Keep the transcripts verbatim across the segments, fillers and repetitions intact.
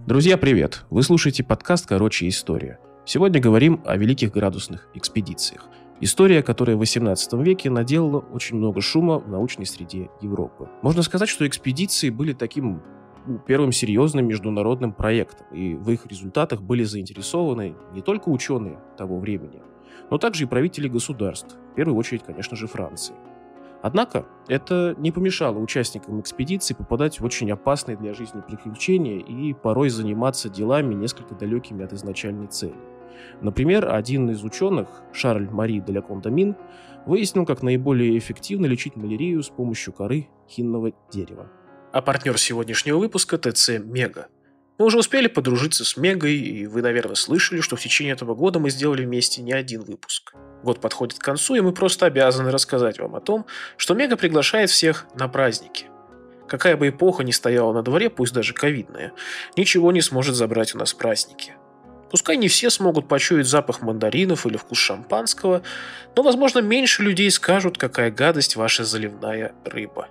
Друзья, привет! Вы слушаете подкаст «Короче, история». Сегодня говорим о великих градусных экспедициях. История, которая в восемнадцатом веке наделала очень много шума в научной среде Европы. Можно сказать, что экспедиции были таким ну, первым серьезным международным проектом, и в их результатах были заинтересованы не только ученые того времени, но также и правители государств, в первую очередь, конечно же, Франции. Однако это не помешало участникам экспедиции попадать в очень опасные для жизни приключения и порой заниматься делами, несколько далекими от изначальной цели. Например, один из ученых, Шарль-Мари де ля Кондамин, выяснил, как наиболее эффективно лечить малярию с помощью коры хинного дерева. А партнер сегодняшнего выпуска – ТЦ «Мега». Мы уже успели подружиться с Мегой, и вы, наверное, слышали, что в течение этого года мы сделали вместе не один выпуск. Год подходит к концу, и мы просто обязаны рассказать вам о том, что Мега приглашает всех на праздники. Какая бы эпоха ни стояла на дворе, пусть даже ковидная, ничего не сможет забрать у нас праздники. Пускай не все смогут почуять запах мандаринов или вкус шампанского, но, возможно, меньше людей скажут, какая гадость ваша заливная рыба.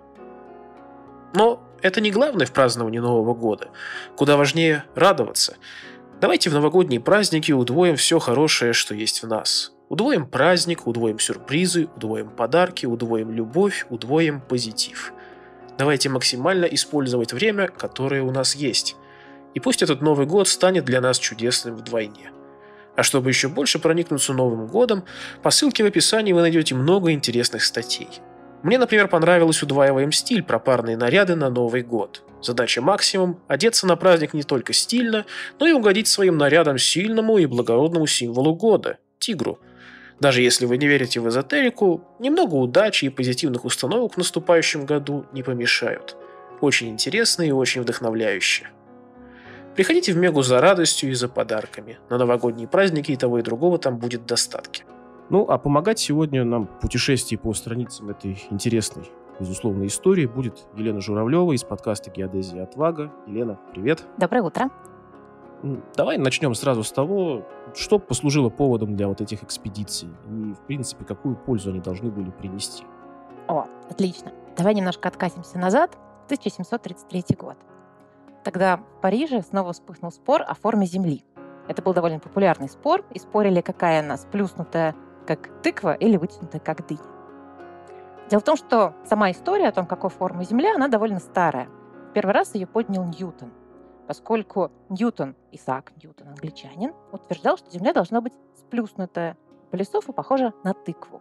Но это не главное в праздновании Нового года. Куда важнее радоваться. Давайте в новогодние праздники удвоим все хорошее, что есть в нас. Удвоим праздник, удвоим сюрпризы, удвоим подарки, удвоим любовь, удвоим позитив. Давайте максимально использовать время, которое у нас есть. И пусть этот Новый год станет для нас чудесным вдвойне. А чтобы еще больше проникнуться Новым годом, по ссылке в описании вы найдете много интересных статей. Мне, например, понравилось «Удваиваем стиль» про парные наряды на Новый год. Задача максимум – одеться на праздник не только стильно, но и угодить своим нарядом сильному и благородному символу года – тигру. Даже если вы не верите в эзотерику, немного удачи и позитивных установок в наступающем году не помешают. Очень интересно и очень вдохновляюще. Приходите в Мегу за радостью и за подарками. На новогодние праздники и того и другого там будет достатки. Ну, а помогать сегодня нам в путешествии по страницам этой интересной, безусловно, истории будет Елена Журавлева из подкаста «Геодезия. Отвага». Елена, привет. Доброе утро. Давай начнем сразу с того, что послужило поводом для вот этих экспедиций и, в принципе, какую пользу они должны были принести. О, отлично. Давай немножко откатимся назад. тысяча семьсот тридцать третий год. Тогда в Париже снова вспыхнул спор о форме Земли. Это был довольно популярный спор, и спорили, какая она сплюснутая, как тыква, или вытянутая, как дыня. Дело в том, что сама история о том, какой формы Земля, она довольно старая. Первый раз ее поднял Ньютон, поскольку Ньютон, Исаак Ньютон, англичанин, утверждал, что Земля должна быть сплюснутая по лесов и похожа на тыкву.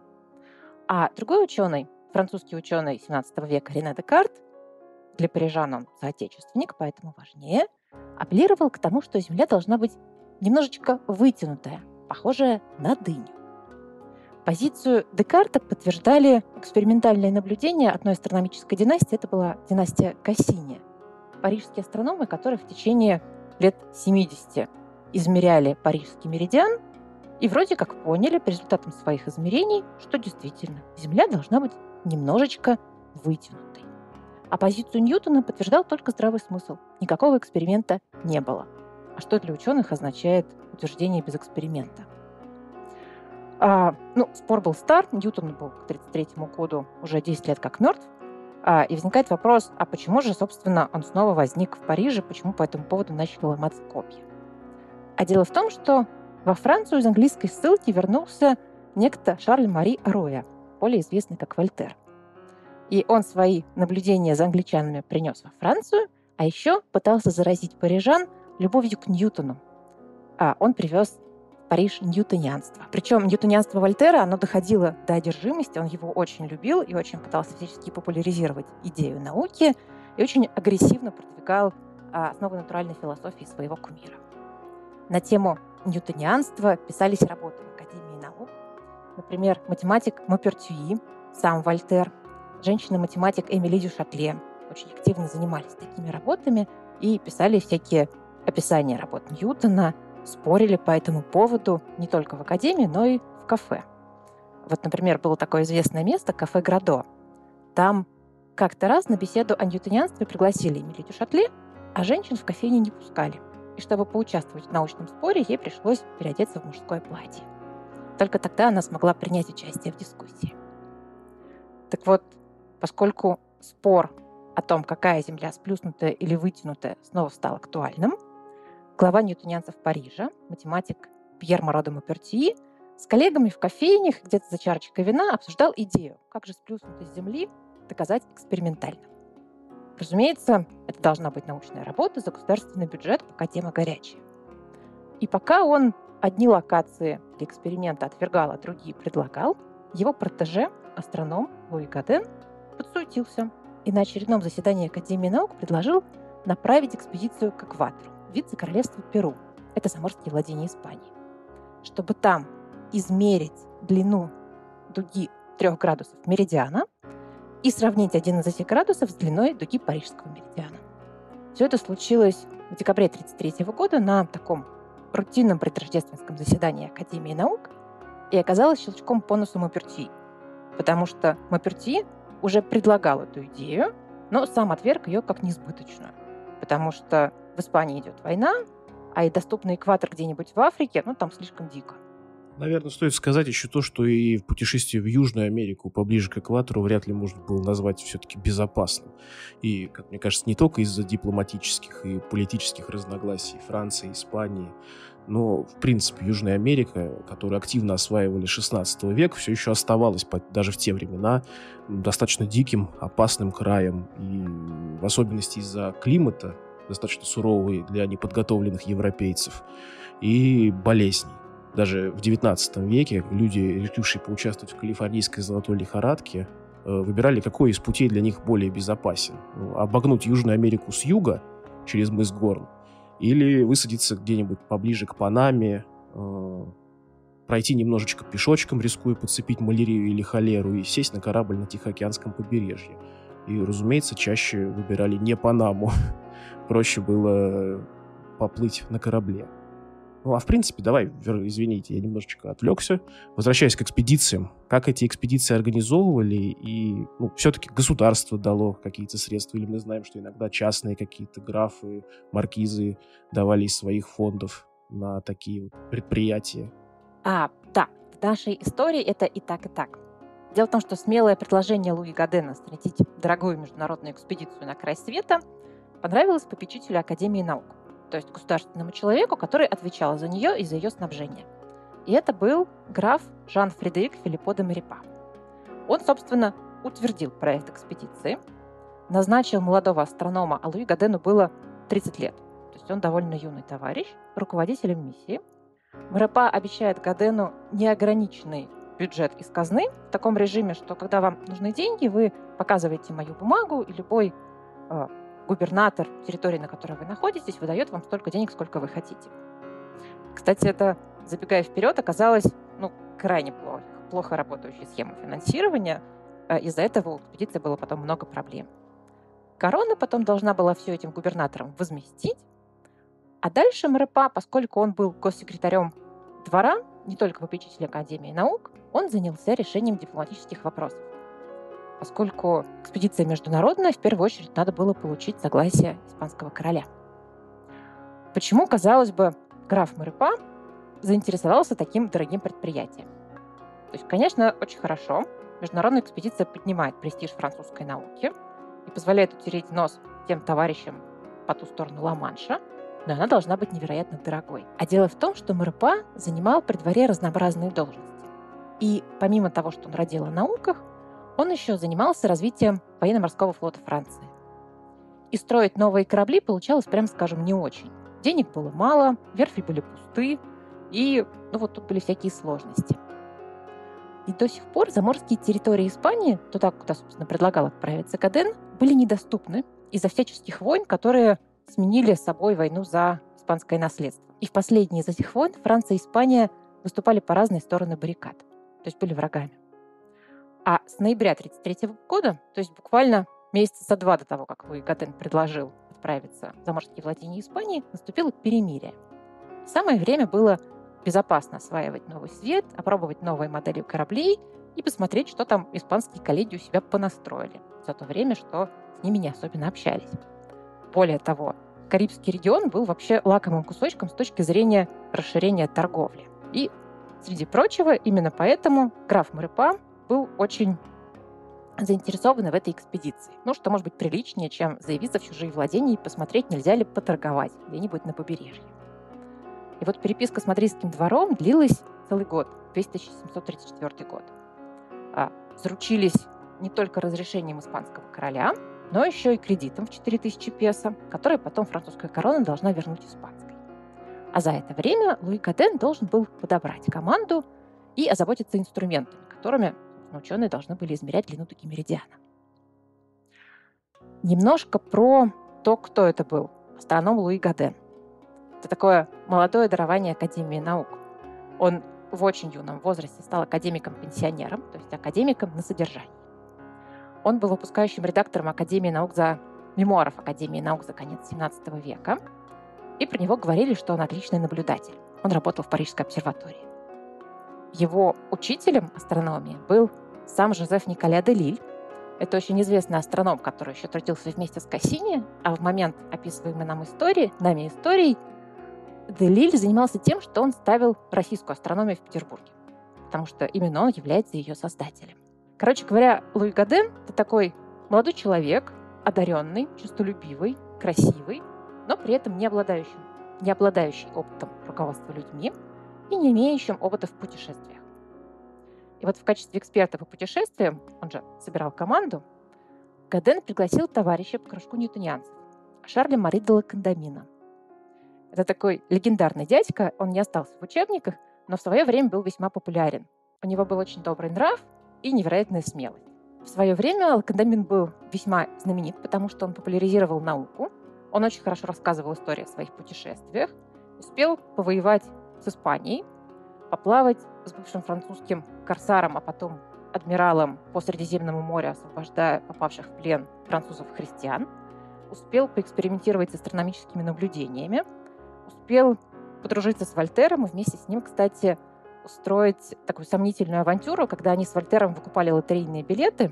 А другой ученый, французский ученый семнадцатого века Рене Декарт, для парижан он соотечественник, поэтому важнее, апеллировал к тому, что Земля должна быть немножечко вытянутая, похожая на дыню. Позицию Декарта подтверждали экспериментальные наблюдения одной астрономической династии. Это была династия Кассини. Парижские астрономы, которые в течение лет семидесяти измеряли парижский меридиан и вроде как поняли по результатам своих измерений, что действительно Земля должна быть немножечко вытянутой. А позицию Ньютона подтверждал только здравый смысл. Никакого эксперимента не было. А что для ученых означает утверждение без эксперимента? А, ну, спор был стар, Ньютон был к тридцать третьему году уже десять лет как мертв. А, и возникает вопрос, а почему же, собственно, он снова возник в Париже, почему по этому поводу начали ломаться копья? А дело в том, что во Францию из английской ссылки вернулся некто Шарль-Мари Аруэ, более известный как Вольтер. И он свои наблюдения за англичанами принес во Францию, а еще пытался заразить парижан любовью к Ньютону. А он привез в Париж ньютонианство. Причем ньютонианство Вольтера, оно доходило до одержимости, он его очень любил и очень пытался всячески популяризировать идею науки и очень агрессивно продвигал а, основы натуральной философии своего кумира. На тему ньютонианства писались работы в Академии наук. Например, математик Мопертюи, сам Вольтер, женщина-математик Эмили Дюшатле очень активно занимались такими работами и писали всякие описания работ Ньютона, спорили по этому поводу не только в академии, но и в кафе. Вот, например, было такое известное место, кафе Градо. Там как-то раз на беседу о ньютонианстве пригласили Эмили Дюшатле, а женщин в кофейне не пускали. И чтобы поучаствовать в научном споре, ей пришлось переодеться в мужское платье. Только тогда она смогла принять участие в дискуссии. Так вот, поскольку спор о том, какая Земля сплюснутая или вытянутая, снова стал актуальным, глава ньютонианцев Парижа, математик Пьер Моро де Мауперти, с коллегами в кофейнях где-то за чарочкой вина обсуждал идею, как же сплюснутый с Земли доказать экспериментально. Разумеется, это должна быть научная работа за государственный бюджет, пока тема горячая. И пока он одни локации для эксперимента отвергал, а другие предлагал, его протеже, астроном Луи Гаден, подсуетился и на очередном заседании Академии наук предложил направить экспедицию к экватору, вице-королевство Перу, это заморские владения Испании, чтобы там измерить длину дуги трех градусов меридиана и сравнить один из этих градусов с длиной дуги парижского меридиана. Все это случилось в декабре тысяча девятьсот тридцать третьего года на таком рутинном предрождественском заседании Академии наук и оказалось щелчком по носу Мауперти, потому что Мауперти уже предлагал эту идею, но сам отверг ее как несбыточную, потому что в Испании идет война, а и доступный экватор где-нибудь в Африке, ну, там слишком дико. Наверное, стоит сказать еще то, что и путешествие в Южную Америку поближе к экватору вряд ли можно было назвать все-таки безопасным. И, как мне кажется, не только из-за дипломатических и политических разногласий Франции, Испании, но, в принципе, Южная Америка, которую активно осваивали шестнадцатого века, все еще оставалась даже в те времена достаточно диким, опасным краем. И в особенности из-за климата, достаточно суровый для неподготовленных европейцев, и болезней. Даже в девятнадцатом веке люди, решившие поучаствовать в калифорнийской золотой лихорадке, выбирали, какой из путей для них более безопасен. Обогнуть Южную Америку с юга через мыс Горн или высадиться где-нибудь поближе к Панаме, пройти немножечко пешочком, рискуя подцепить малярию или холеру, и сесть на корабль на Тихоокеанском побережье. И, разумеется, чаще выбирали не Панаму. Проще было поплыть на корабле. Ну, а в принципе, давай, извините, я немножечко отвлекся. Возвращаясь к экспедициям. Как эти экспедиции организовывали, и ну, все-таки государство дало какие-то средства, или мы знаем, что иногда частные какие-то графы, маркизы давали из своих фондов на такие вот предприятия. А, да, в нашей истории это и так, и так. Дело в том, что смелое предложение Луи Гадена снарядить дорогую международную экспедицию на край света понравилось попечителю Академии наук, то есть государственному человеку, который отвечал за нее и за ее снабжение. И это был граф Жан-Фредерик Филиппо де Марипа. Он, собственно, утвердил проект экспедиции, назначил молодого астронома, а Луи Гадену было тридцать лет, то есть он довольно юный товарищ, руководителем миссии. Марипа обещает Гадену неограниченный бюджет из казны в таком режиме, что когда вам нужны деньги, вы показываете мою бумагу, и любой э, губернатор территории, на которой вы находитесь, выдает вам столько денег, сколько вы хотите. Кстати, это, забегая вперед, оказалось ну, крайне плохо, плохо работающей схемой финансирования. Из-за этого у экспедиции было потом много проблем. Корона потом должна была все этим губернаторам возместить. А дальше Марипа, поскольку он был госсекретарем двора, не только попечителем Академии наук, он занялся решением дипломатических вопросов. Поскольку экспедиция международная, в первую очередь надо было получить согласие испанского короля. Почему, казалось бы, граф Марипа заинтересовался таким дорогим предприятием? То есть, конечно, очень хорошо. Международная экспедиция поднимает престиж французской науки и позволяет утереть нос тем товарищам по ту сторону Ла-Манша, но она должна быть невероятно дорогой. А дело в том, что Марипа занимал при дворе разнообразные должности. И помимо того, что он родил о науках, он еще занимался развитием военно-морского флота Франции. И строить новые корабли получалось, прямо скажем, не очень. Денег было мало, верфи были пусты, и ну, вот тут были всякие сложности. И до сих пор заморские территории Испании, туда, куда, собственно, предлагал отправиться Гаден, были недоступны из-за всяческих войн, которые сменили собой войну за испанское наследство. И в последние из этих войн Франция и Испания выступали по разные стороны баррикад, то есть были врагами. А с ноября тысяча девятьсот тридцать третьего года, то есть буквально месяца за два до того, как Луи Гаден предложил отправиться в заморские владения Испании, наступило перемирие. Самое время было безопасно осваивать новый свет, опробовать новые модели кораблей и посмотреть, что там испанские коллеги у себя понастроили за то время, что с ними не особенно общались. Более того, Карибский регион был вообще лакомым кусочком с точки зрения расширения торговли. И, среди прочего, именно поэтому граф Марипа был очень заинтересован в этой экспедиции. Ну, что может быть приличнее, чем заявиться в чужие владения и посмотреть, нельзя ли поторговать где-нибудь на побережье. И вот переписка с мадридским двором длилась целый год, весь тысяча семьсот тридцать четвёртый год. А, заручились не только разрешением испанского короля, но еще и кредитом в четыре тысячи песо, который потом французская корона должна вернуть испанской. А за это время Луи Гаден должен был подобрать команду и озаботиться инструментами, которыми ученые должны были измерять длину дуги меридиана. Немножко про то, кто это был. Астроном Луи Гаден. Это такое молодое дарование Академии наук. Он в очень юном возрасте стал академиком-пенсионером, то есть академиком на содержании. Он был выпускающим редактором Академии наук за мемуаров Академии наук за конец семнадцатого века. И про него говорили, что он отличный наблюдатель. Он работал в Парижской обсерватории. Его учителем астрономии был сам Жозеф Николя де Лиль. Это очень известный астроном, который еще трудился вместе с Кассини, а в момент описываемой нам истории, нами истории, де Лиль занимался тем, что он ставил российскую астрономию в Петербурге, потому что именно он является ее создателем. Короче говоря, Луи Гаден — это такой молодой человек, одаренный, честолюбивый, красивый, но при этом не обладающий, не обладающий опытом руководства людьми и не имеющим опыта в путешествиях. И вот в качестве эксперта по путешествиям, он же собирал команду, Гаден пригласил товарища по кружку ньютонианцев, Шарля Мари де ла Кондамина. Это такой легендарный дядька, он не остался в учебниках, но в свое время был весьма популярен. У него был очень добрый нрав и невероятная смелость. В свое время ла Кондамин был весьма знаменит, потому что он популяризировал науку, он очень хорошо рассказывал истории о своих путешествиях, успел повоевать с Испанией, поплавать с бывшим французским корсаром, а потом адмиралом по Средиземному морю, освобождая попавших в плен французов-христиан, успел поэкспериментировать с астрономическими наблюдениями, успел подружиться с Вольтером и вместе с ним, кстати, устроить такую сомнительную авантюру, когда они с Вольтером выкупали лотерейные билеты,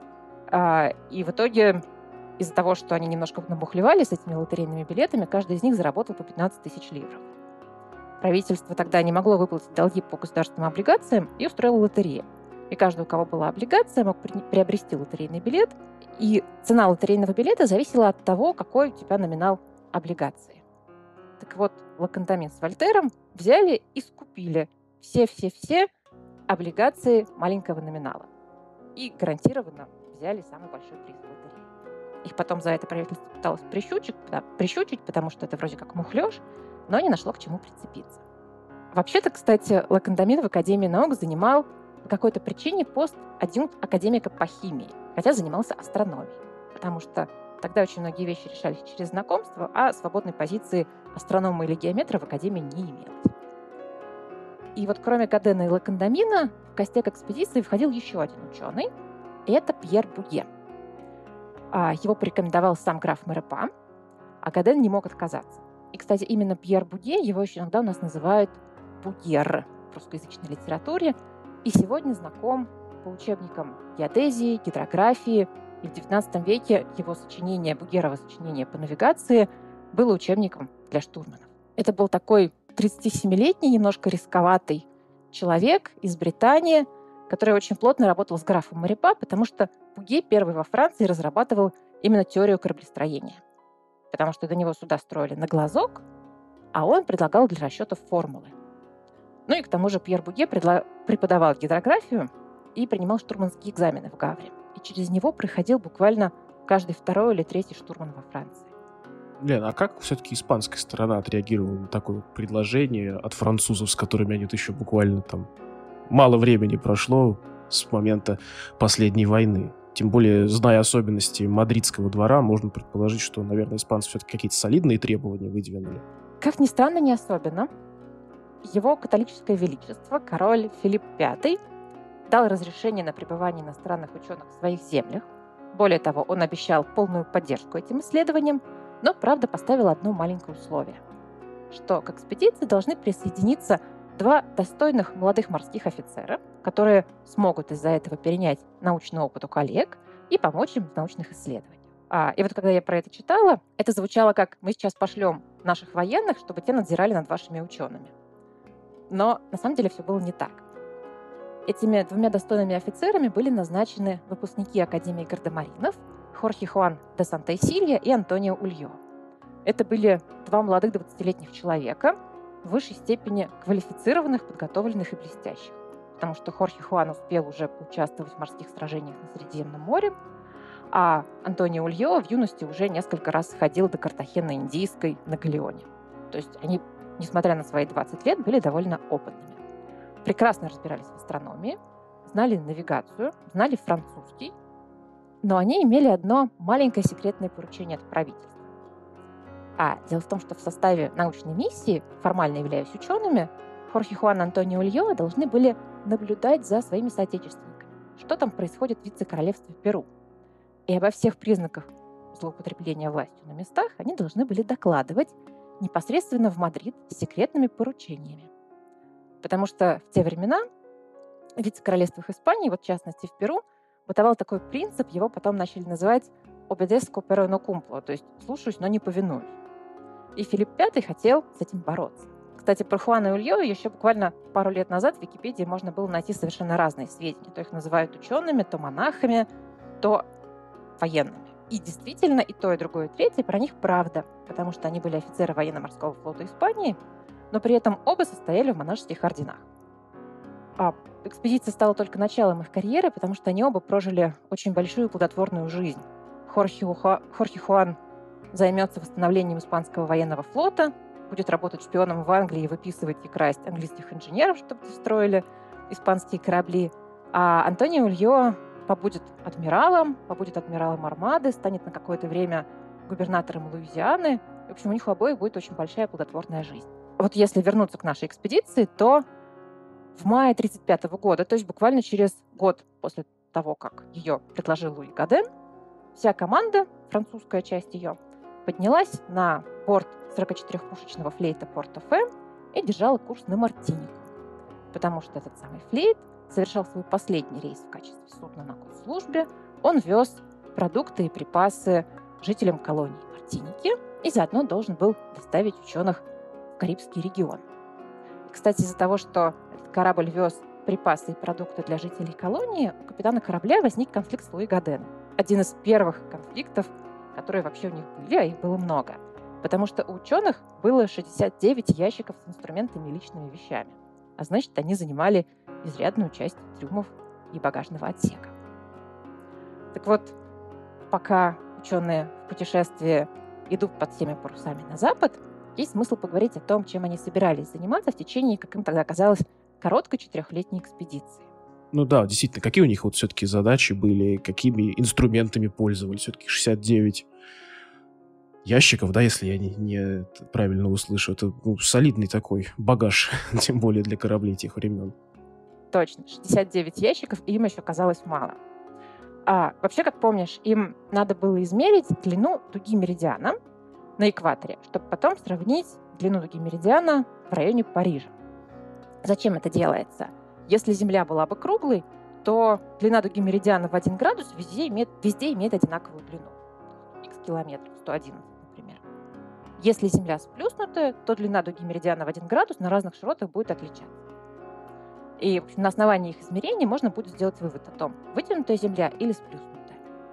и в итоге из-за того, что они немножко набухлевали с этими лотерейными билетами, каждый из них заработал по пятнадцать тысяч ливров. Правительство тогда не могло выплатить долги по государственным облигациям и устроило лотерею. И каждый, у кого была облигация, мог приобрести лотерейный билет. И цена лотерейного билета зависела от того, какой у тебя номинал облигации. Так вот, ла Кондамин с Вольтером взяли и скупили все-все-все облигации маленького номинала. И гарантированно взяли самый большой приз в лотерее. Их потом за это правительство пыталось прищучить, да, прищучить, потому что это вроде как мухлёж, но не нашло к чему прицепиться. Вообще-то, кстати, ла Кондамин в Академии наук занимал по какой-то причине пост адъюнкт академика по химии, хотя занимался астрономией, потому что тогда очень многие вещи решались через знакомство, а свободной позиции астронома или геометра в Академии не имелось. И вот кроме Гадена и ла Кондамина в костяк экспедиции входил еще один ученый, и это Пьер Буге. Его порекомендовал сам граф Мерепа, а Гаден не мог отказаться. И, кстати, именно Пьер Буге, его еще иногда у нас называют Бугер в русскоязычной литературе, и сегодня знаком по учебникам геодезии, гидрографии, и в девятнадцатом веке его сочинение, Бугерово сочинение по навигации, было учебником для штурманов. Это был такой тридцатисемилетний, немножко рисковатый человек из Британии, который очень плотно работал с графом Мерепа, потому что Буге первый во Франции разрабатывал именно теорию кораблестроения. Потому что до него суда строили на глазок, а он предлагал для расчетов формулы. Ну и к тому же Пьер Буге предла- преподавал гидрографию и принимал штурманские экзамены в Гавре. И через него проходил буквально каждый второй или третий штурман во Франции. Лен, а как все-таки испанская сторона отреагировала на такое предложение от французов, с которыми они еще буквально там мало времени прошло с момента последней войны? Тем более, зная особенности мадридского двора, можно предположить, что, наверное, испанцы все-таки какие-то солидные требования выдвинули. Как ни странно, не особенно. Его католическое величество, король Филипп Пятый, дал разрешение на пребывание иностранных ученых в своих землях. Более того, он обещал полную поддержку этим исследованиям, но, правда, поставил одно маленькое условие, что к экспедиции должны присоединиться два достойных молодых морских офицера, которые смогут из-за этого перенять научный опыт у коллег и помочь им в научных исследованиях. А, и вот когда я про это читала, это звучало как «мы сейчас пошлем наших военных, чтобы те надзирали над вашими учеными». Но на самом деле все было не так. Этими двумя достойными офицерами были назначены выпускники Академии гардемаринов Хорхе Хуан де Санта-Исилья и Антонио Ульо. Это были два молодых двадцатилетних человека, в высшей степени квалифицированных, подготовленных и блестящих. Потому что Хорхе Хуан успел уже поучаствовать в морских сражениях на Средиземном море, а Антонио Ульо в юности уже несколько раз ходил до Картахены Индийской на галеоне. То есть они, несмотря на свои двадцать лет, были довольно опытными. Прекрасно разбирались в астрономии, знали навигацию, знали французский, но они имели одно маленькое секретное поручение от правительства. А дело в том, что в составе научной миссии, формально являясь учеными, Хорхе Хуан и Антонио Ульо должны были наблюдать за своими соотечественниками, что там происходит в вице-королевстве Перу. И обо всех признаках злоупотребления властью на местах они должны были докладывать непосредственно в Мадрид с секретными поручениями. Потому что в те времена в вице-королевствах Испании, вот в частности в Перу, бытовал такой принцип, его потом начали называть «obedezco pero no cumplo», то есть «слушаюсь, но не повинуюсь». И Филипп Пятый хотел с этим бороться. Кстати, про Хуана и Ульо еще буквально пару лет назад в Википедии можно было найти совершенно разные сведения. То их называют учеными, то монахами, то военными. И действительно, и то, и другое, и третье про них правда, потому что они были офицеры военно-морского флота Испании, но при этом оба состояли в монашеских орденах. А экспедиция стала только началом их карьеры, потому что они оба прожили очень большую и плодотворную жизнь. Хорхе, Уху... Хорхе Хуан займется восстановлением испанского военного флота, будет работать шпионом в Англии и выписывать и красть английских инженеров, чтобы те строили испанские корабли. А Антонио Ульо побудет адмиралом, побудет адмиралом Армады, станет на какое-то время губернатором Луизианы. В общем, у них у обоих будет очень большая плодотворная жизнь. Вот если вернуться к нашей экспедиции, то в мае тридцать пятого года, то есть буквально через год после того, как ее предложил Луи Гаден, вся команда, французская часть ее, поднялась на борт сорокачетырёхпушечного флейта Порто-Фе и держала курс на Мартинику, потому что этот самый флейт совершал свой последний рейс в качестве судна на госслужбе. Он вез продукты и припасы жителям колонии Мартиники и заодно должен был доставить ученых в Карибский регион. И, кстати, из-за того, что этот корабль вез припасы и продукты для жителей колонии, у капитана корабля возник конфликт с Луи Гаденом. Один из первых конфликтов, которые вообще у них были, а их было много. Потому что у ученых было шестьдесят девять ящиков с инструментами и личными вещами. А значит, они занимали изрядную часть трюмов и багажного отсека. Так вот, пока ученые в путешествии идут под всеми парусами на запад, есть смысл поговорить о том, чем они собирались заниматься в течение, как им тогда казалось, короткой четырехлетней экспедиции. Ну да, действительно, какие у них вот все-таки задачи были, какими инструментами пользовались? Все-таки шестьдесят девять ящиков, да, если я не, не правильно услышу. Это ну, солидный такой багаж, тем более для кораблей тех времен. Точно, шестьдесят девять ящиков, и им еще казалось мало. А вообще, как помнишь, им надо было измерить длину дуги меридиана на экваторе, чтобы потом сравнить длину дуги меридиана в районе Парижа. Зачем это делается? Если Земля была бы круглой, то длина дуги меридиана в один градус везде имеет, везде имеет одинаковую длину. Х километров, сто одиннадцать, например. Если Земля сплюснутая, то длина дуги меридиана в один градус на разных широтах будет отличаться. И в общем, на основании их измерений можно будет сделать вывод о том, вытянутая Земля или сплюснутая.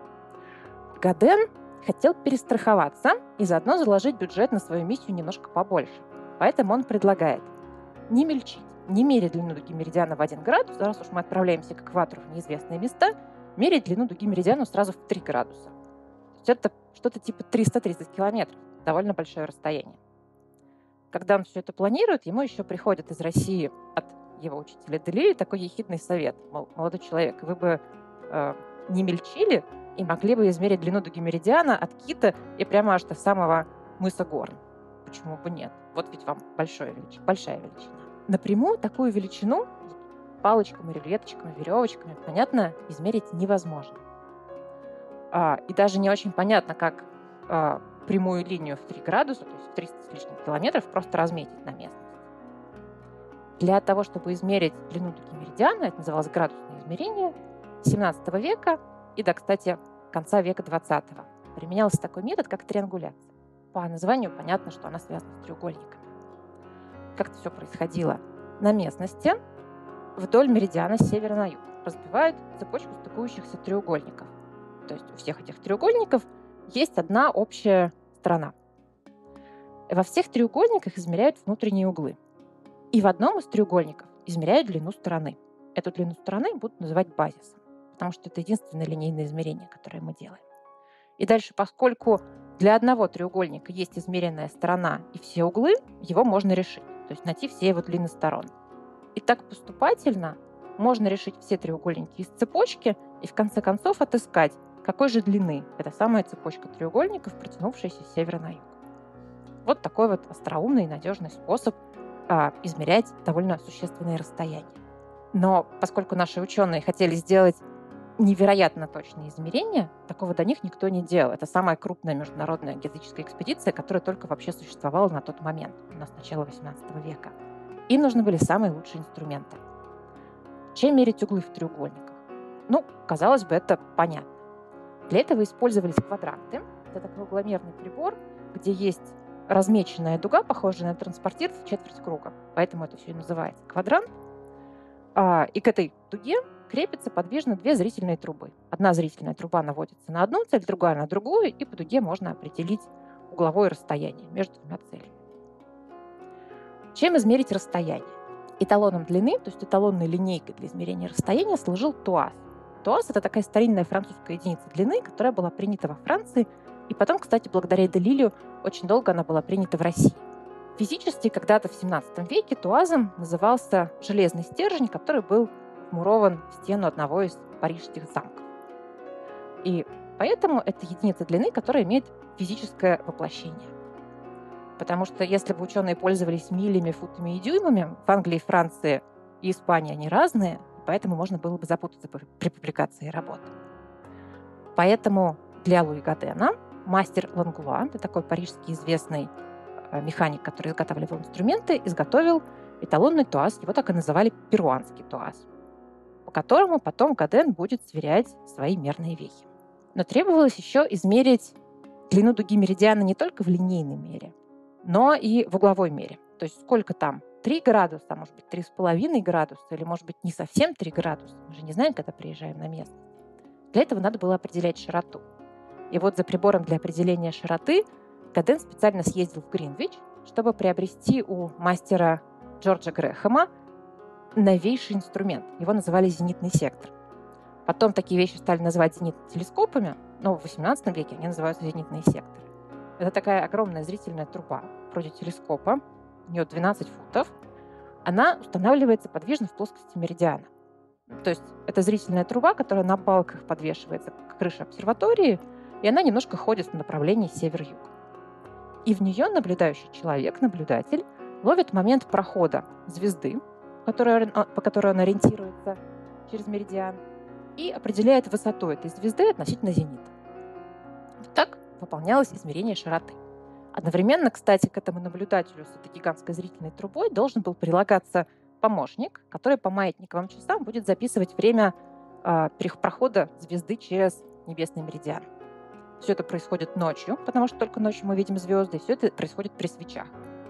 Гаден хотел перестраховаться и заодно заложить бюджет на свою миссию немножко побольше. Поэтому он предлагает не мельчить, не мерить длину дуги меридиана в один градус, раз уж мы отправляемся к экватору в неизвестные места, мерить длину дуги меридиана сразу в три градуса. То есть это что-то типа триста тридцать километров, довольно большое расстояние. Когда он все это планирует, ему еще приходит из России от его учителя Делии такой ехидный совет. Мол, молодой человек, вы бы э, не мельчили и могли бы измерить длину дуги меридиана от Кита и прямо аж до самого мыса Горн. Почему бы нет? Вот ведь вам большая величина. Большая величина. Напрямую такую величину палочками, рулеточками, веревочками, понятно, измерить невозможно. А, и даже не очень понятно, как а, прямую линию в три градуса, то есть в триста с лишним километров, просто разметить на местности. Для того, чтобы измерить длину дуги меридиана, это называлось градусное измерение, семнадцатого века и до, кстати, конца века двадцатого применялся такой метод, как триангуляция. По названию понятно, что она связана с треугольниками. Как это все происходило? На местности вдоль меридиана с севера на юг разбивают цепочку стыкующихся треугольников. То есть у всех этих треугольников есть одна общая сторона. Во всех треугольниках измеряют внутренние углы. И в одном из треугольников измеряют длину стороны. Эту длину стороны будут называть базисом, потому что это единственное линейное измерение, которое мы делаем. И дальше, поскольку для одного треугольника есть измеренная сторона и все углы, его можно решить, то есть найти все его длины сторон. И так поступательно можно решить все треугольники из цепочки и в конце концов отыскать, какой же длины эта самая цепочка треугольников, протянувшаяся с севера на юг. Вот такой вот остроумный и надежный способ а, измерять довольно существенные расстояния. Но поскольку наши ученые хотели сделать невероятно точные измерения, такого до них никто не делал. Это самая крупная международная геодезическая экспедиция, которая только вообще существовала на тот момент, у нас начало восемнадцатого века. Им нужны были самые лучшие инструменты. Чем мерить углы в треугольниках? Ну, казалось бы, это понятно. Для этого использовались квадранты. Это такой угломерный прибор, где есть размеченная дуга, похожая на транспортир в четверть круга. Поэтому это все и называется квадрант. И к этой дуге крепятся подвижно две зрительные трубы. Одна зрительная труба наводится на одну цель, другая на другую, и по дуге можно определить угловое расстояние между двумя целями. Чем измерить расстояние? Эталоном длины, то есть эталонной линейкой для измерения расстояния, служил туаз. Туаз — это такая старинная французская единица длины, которая была принята во Франции, и потом, кстати, благодаря Делилю очень долго она была принята в России. Физически когда-то в семнадцатом веке туазом назывался железный стержень, который был вмурован в стену одного из парижских замков. И поэтому это единица длины, которая имеет физическое воплощение. Потому что если бы ученые пользовались милями, футами и дюймами, в Англии, Франции и Испании они разные, поэтому можно было бы запутаться при публикации работ. Поэтому для Луи Гадена мастер Лангуа, это такой парижский известный механик, который изготавливал инструменты, изготовил эталонный туаз, его так и называли перуанский туаз, по которому потом Гаден будет сверять свои мерные вехи. Но требовалось еще измерить длину дуги меридиана не только в линейной мере, но и в угловой мере. То есть сколько там? три градуса, а может быть три с половиной градуса, или может быть не совсем три градуса. Мы же не знаем, когда приезжаем на местность. Для этого надо было определять широту. И вот за прибором для определения широты Гаден специально съездил в Гринвич, чтобы приобрести у мастера Джорджа Грэхэма новейший инструмент. Его называли зенитный сектор. Потом такие вещи стали называть зенитными телескопами, но в восемнадцатом веке они называются зенитные секторы. Это такая огромная зрительная труба, вроде телескопа, у нее двенадцать футов. Она устанавливается подвижно в плоскости меридиана. То есть это зрительная труба, которая на балках подвешивается к крыше обсерватории, и она немножко ходит в направлении север-юг. И в нее наблюдающий человек, наблюдатель, ловит момент прохода звезды, которая, по которой он ориентируется через меридиан, и определяет высоту этой звезды относительно зенита. Вот так выполнялось измерение широты. Одновременно, кстати, к этому наблюдателю с этой гигантской зрительной трубой должен был прилагаться помощник, который по маятниковым часам будет записывать время э, прохода звезды через небесный меридиан. Все это происходит ночью, потому что только ночью мы видим звезды, и все это происходит при свечах.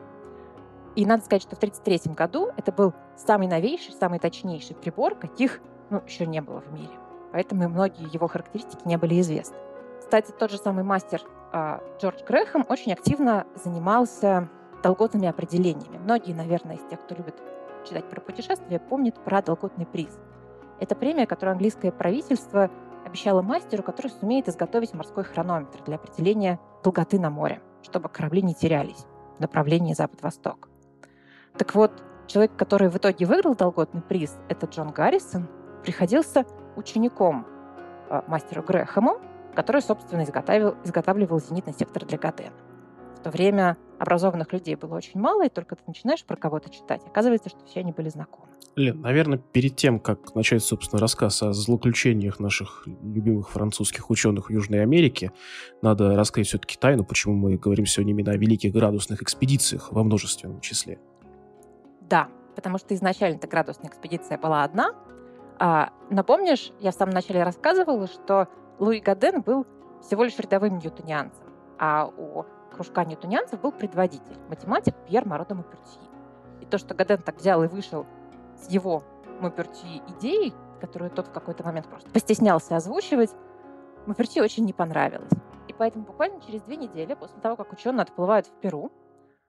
И надо сказать, что в тысяча девятьсот тридцать третьем году это был самый новейший, самый точнейший прибор, каких ну, еще не было в мире. Поэтому и многие его характеристики не были известны. Кстати, тот же самый мастер э, Джордж Грэхэм очень активно занимался долготными определениями. Многие, наверное, из тех, кто любит читать про путешествия, помнят про долготный приз. Это премия, которую английское правительство обещало мастеру, который сумеет изготовить морской хронометр для определения долготы на море, чтобы корабли не терялись в направлении запад-восток. Так вот, человек, который в итоге выиграл долготный приз, это Джон Гаррисон, приходился учеником э, мастеру Грэхэму, который, собственно, изготавливал, изготавливал зенитный сектор для Гадена. В то время образованных людей было очень мало, и только ты начинаешь про кого-то читать, оказывается, что все они были знакомы. Лен, наверное, перед тем, как начать, собственно, рассказ о злоключениях наших любимых французских ученых в Южной Америке, надо раскрыть все-таки тайну, почему мы говорим сегодня именно о великих градусных экспедициях во множественном числе. Да, потому что изначально-то градусная экспедиция была одна. А, напомнишь, я в самом начале рассказывала, что Луи Гаден был всего лишь рядовым ньютонианцем, а у кружка ньютонианцев был предводитель, математик Пьер Моро де Маупертье. И то, что Гаден так взял и вышел с его Маупертье идеей, которую тот в какой-то момент просто постеснялся озвучивать, Маупертье очень не понравилось. И поэтому буквально через две недели после того, как ученые отплывают в Перу,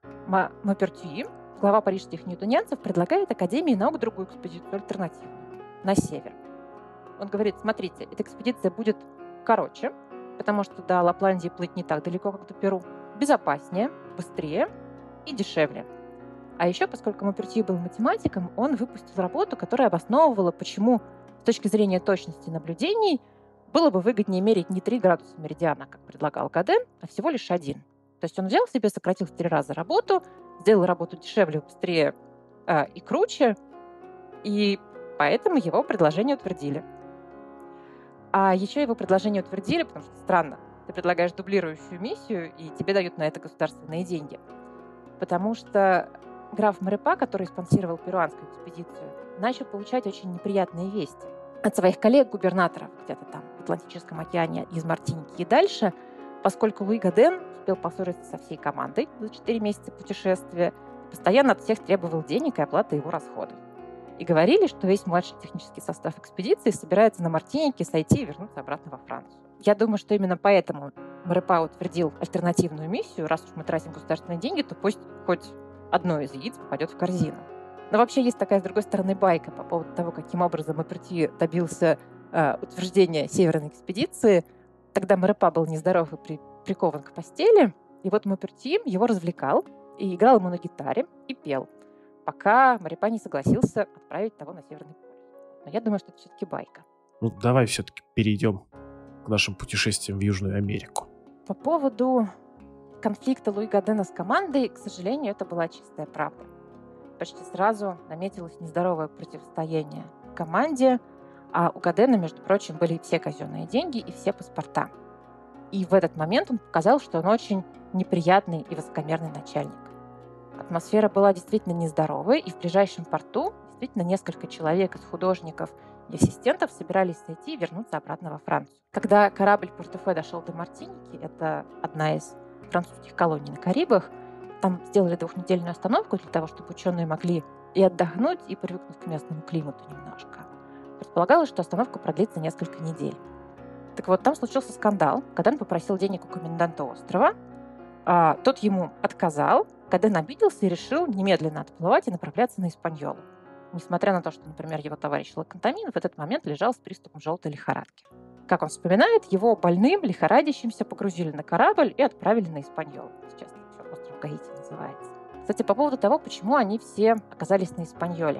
Ма- Мапертюи, глава парижских ньютонианцев, предлагает Академии наук другую экспедицию, альтернативную, на север. Он говорит, смотрите, эта экспедиция будет короче, потому что до Лапландии плыть не так далеко, как до Перу, безопаснее, быстрее и дешевле. А еще, поскольку Мапертюи был математиком, он выпустил работу, которая обосновывала, почему с точки зрения точности наблюдений было бы выгоднее мерить не три градуса меридиана, как предлагал Гаден, а всего лишь один. То есть он взял себе, сократил в три раза работу, сделал работу дешевле, быстрее э, и круче, и поэтому его предложение утвердили. А еще его предложение утвердили, потому что странно, ты предлагаешь дублирующую миссию, и тебе дают на это государственные деньги. Потому что граф Марепа, который спонсировал перуанскую экспедицию, начал получать очень неприятные вести от своих коллег-губернаторов где-то там в Атлантическом океане, из Мартиники и дальше, поскольку Луи Гаден успел поссориться со всей командой за четыре месяца путешествия, постоянно от всех требовал денег и оплаты его расходов. И говорили, что весь младший технический состав экспедиции собирается на Мартинике сойти и вернуться обратно во Францию. Я думаю, что именно поэтому Марепа утвердил альтернативную миссию. Раз уж мы тратим государственные деньги, то пусть хоть одно из яиц попадет в корзину. Но вообще есть такая, с другой стороны, байка по поводу того, каким образом Мапертюи добился э, утверждения Северной экспедиции. Тогда Марепа был нездоров и при, прикован к постели, и вот Мапертюи его развлекал и играл ему на гитаре и пел, пока Марепа не согласился отправить того на Северный полюс. Но я думаю, что это все-таки байка. Ну, давай все-таки перейдем к нашим путешествиям в Южную Америку. По поводу конфликта Луи Гадена с командой, к сожалению, это была чистая правда. Почти сразу наметилось нездоровое противостояние команде, а у Гадена, между прочим, были все казенные деньги и все паспорта. И в этот момент он показал, что он очень неприятный и высокомерный начальник. Атмосфера была действительно нездоровой, и в ближайшем порту действительно несколько человек из художников и ассистентов собирались сойти и вернуться обратно во Францию. Когда корабль Портофе дошел до Мартиники, это одна из французских колоний на Карибах, там сделали двухнедельную остановку для того, чтобы ученые могли и отдохнуть, и привыкнуть к местному климату немножко. Предполагалось, что остановка продлится несколько недель. Так вот, там случился скандал. Гаден попросил денег у коменданта острова, а тот ему отказал. Гаден обиделся и решил немедленно отплывать и направляться на Испаньолу. Несмотря на то, что, например, его товарищ Лакантамин в этот момент лежал с приступом желтой лихорадки. Как он вспоминает, его больным, лихорадящимся погрузили на корабль и отправили на Испаньолу. Сейчас еще остров Гаити называется. Кстати, по поводу того, почему они все оказались на Испаньоле.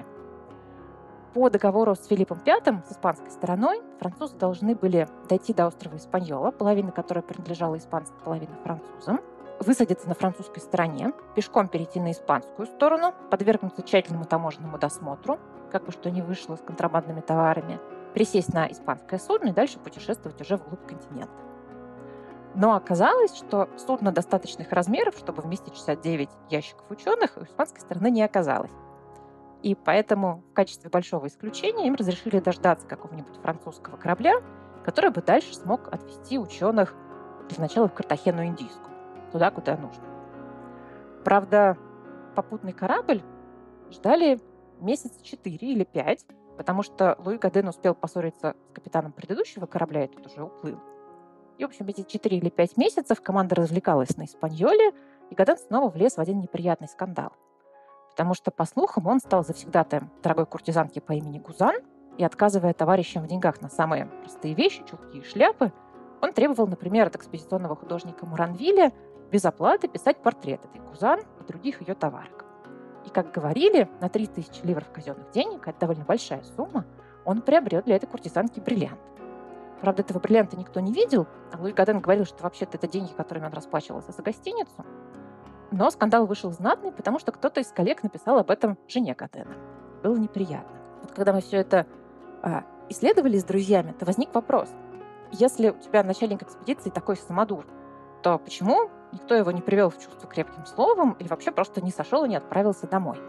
По договору с Филиппом Пятым, с испанской стороной, французы должны были дойти до острова Испаньола, половина которой принадлежала испанцам, половина французам, высадиться на французской стороне, пешком перейти на испанскую сторону, подвергнуться тщательному таможенному досмотру, как бы что ни вышло с контрабандными товарами, присесть на испанское судно и дальше путешествовать уже вглубь континента. Но оказалось, что судно достаточных размеров, чтобы вместить шестьдесят девять ящиков ученых, у испанской стороны не оказалось. И поэтому в качестве большого исключения им разрешили дождаться какого-нибудь французского корабля, который бы дальше смог отвезти ученых для начала в Картахену Индийскую, туда, куда нужно. Правда, попутный корабль ждали месяца четыре или пять, потому что Луи Гаден успел поссориться с капитаном предыдущего корабля, и тот уже уплыл. И, в общем, эти четыре или пять месяцев команда развлекалась на Испаньоле, и Гаден снова влез в один неприятный скандал. Потому что, по слухам, он стал завсегдатаем дорогой куртизанки по имени Гузан, и, отказывая товарищам в деньгах на самые простые вещи, чулки и шляпы, он требовал, например, от экспозиционного художника Муранвиля без оплаты писать портрет этой Гузан и других ее товарок. И, как говорили, на три тысячи ливров казенных денег, это довольно большая сумма, он приобрел для этой куртизанки бриллиант. Правда, этого бриллианта никто не видел, а Луи Гаден говорил, что вообще-то это деньги, которыми он расплачивался за гостиницу. Но скандал вышел знатный, потому что кто-то из коллег написал об этом жене Гадена. Было неприятно. Вот когда мы все это а, исследовали с друзьями, то возник вопрос. Если у тебя начальник экспедиции такой самодур, то почему никто его не привел в чувство крепким словом или вообще просто не сошел и не отправился домой?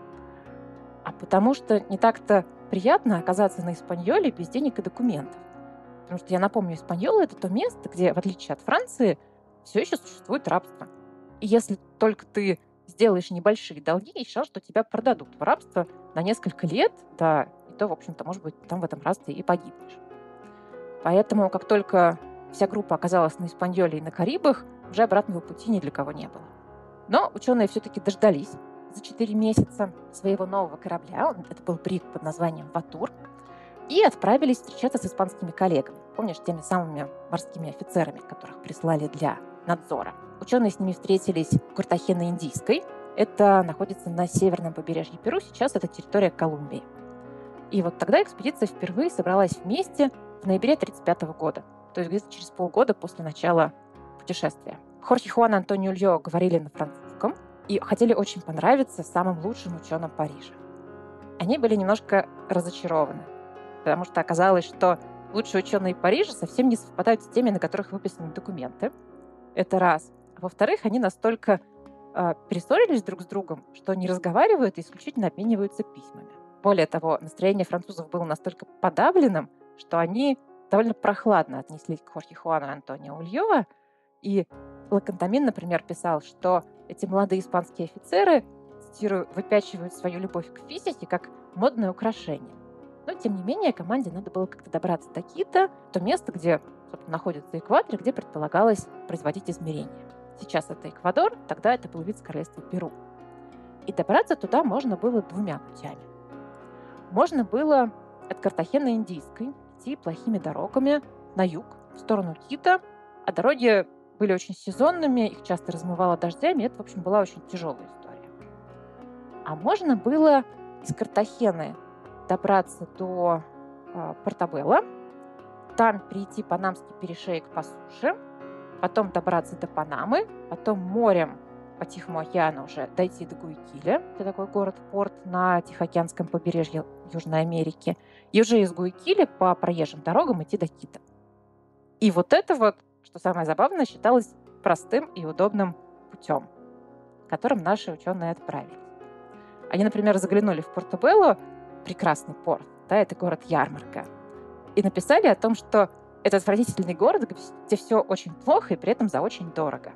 А потому что не так-то приятно оказаться на Испаньоле без денег и документов. Потому что, я напомню, Испаньола — это то место, где, в отличие от Франции, все еще существует рабство. И если только ты сделаешь небольшие долги, есть шанс, что тебя продадут в рабство на несколько лет, да, и то, в общем-то, может быть, там в этом рабстве и погибнешь. Поэтому, как только вся группа оказалась на Испаньоле и на Карибах, уже обратного пути ни для кого не было. Но ученые все-таки дождались за четыре месяца своего нового корабля, это был бриг под названием «Ватур», и отправились встречаться с испанскими коллегами. Помнишь, теми самыми морскими офицерами, которых прислали для надзора. Ученые с ними встретились в Картахено-Индийской. Это находится на северном побережье Перу, сейчас это территория Колумбии. И вот тогда экспедиция впервые собралась вместе в ноябре тысяча девятьсот тридцать пятого года, то есть где-то через полгода после начала путешествия. Хорхе, Хуан и Антонио Ульо говорили на французском и хотели очень понравиться самым лучшим ученым Парижа. Они были немножко разочарованы, потому что оказалось, что лучшие ученые Парижа совсем не совпадают с теми, на которых выписаны документы. Это раз. А во-вторых, они настолько э, перессорились друг с другом, что не разговаривают и исключительно обмениваются письмами. Более того, настроение французов было настолько подавленным, что они довольно прохладно отнеслись к Хорхе Хуану и Антонио Ульо. И Ла-Кондамин, например, писал, что эти молодые испанские офицеры, цитирую, выпячивают свою любовь к физике как модное украшение. Но, тем не менее, команде надо было как-то добраться до Кито, то место, где, собственно, находится экватор, где предполагалось производить измерения. Сейчас это Эквадор, тогда это был вице-королевство Перу. И добраться туда можно было двумя путями. Можно было от Картахено-Индийской идти плохими дорогами на юг, в сторону Кито, а дороги были очень сезонными, их часто размывало дождями, и это, в общем, была очень тяжелая история. А можно было из Картахены добраться до э, Портобелло, там перейти Панамский перешеек по суше, потом добраться до Панамы, потом морем по Тихому океану уже дойти до Гуякиля, это такой город-порт на Тихоокеанском побережье Южной Америки, и уже из Гуякиля по проезжим дорогам идти до Кито. И вот это вот, что самое забавное, считалось простым и удобным путем, которым наши ученые отправились. Они, например, заглянули в Портобелло, прекрасный порт, да, это город-ярмарка, и написали о том, что это отвратительный город, где все очень плохо и при этом за очень дорого.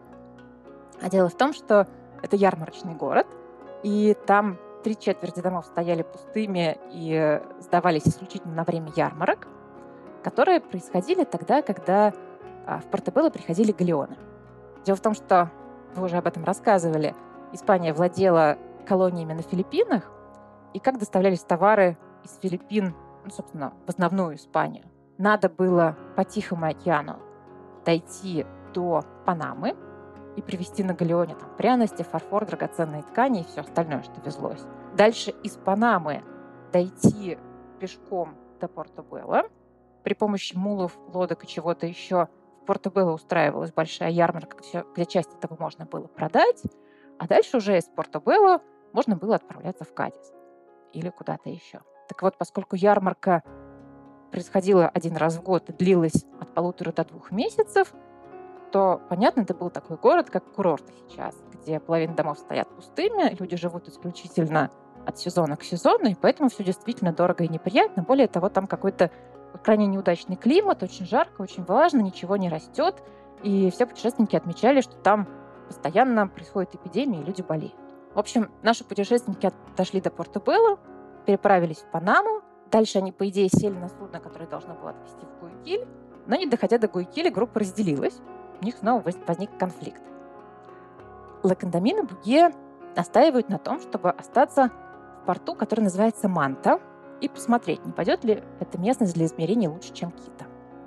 А дело в том, что это ярмарочный город, и там три четверти домов стояли пустыми и сдавались исключительно на время ярмарок, которые происходили тогда, когда в Портобелло приходили галеоны. Дело в том, что, вы уже об этом рассказывали, Испания владела колониями на Филиппинах, и как доставлялись товары из Филиппин, ну, собственно, в основную Испанию. Надо было по Тихому океану дойти до Панамы и привезти на галеоне там пряности, фарфор, драгоценные ткани и все остальное, что везлось. Дальше из Панамы дойти пешком до Портобелло. При помощи мулов, лодок и чего-то еще в Портобелло устраивалась большая ярмарка, где часть этого можно было продать, а дальше уже из Портобелло можно было отправляться в Кадис или куда-то еще. Так вот, поскольку ярмарка происходила один раз в год и длилась от полутора до двух месяцев, то, понятно, это был такой город, как курорты сейчас, где половина домов стоят пустыми, люди живут исключительно от сезона к сезону, и поэтому все действительно дорого и неприятно. Более того, там какой-то крайне неудачный климат, очень жарко, очень влажно, ничего не растет, и все путешественники отмечали, что там постоянно происходят эпидемии, и люди болеют. В общем, наши путешественники дошли до Портобелло, переправились в Панаму. Дальше они, по идее, сели на судно, которое должно было отвезти в Гуякиль. Но не доходя до Гуякиля, группа разделилась. У них снова возник конфликт. Ла-Кондамин и Бугье настаивают на том, чтобы остаться в порту, который называется Манта, и посмотреть, не пойдет ли эта местность для измерений лучше, чем Кито.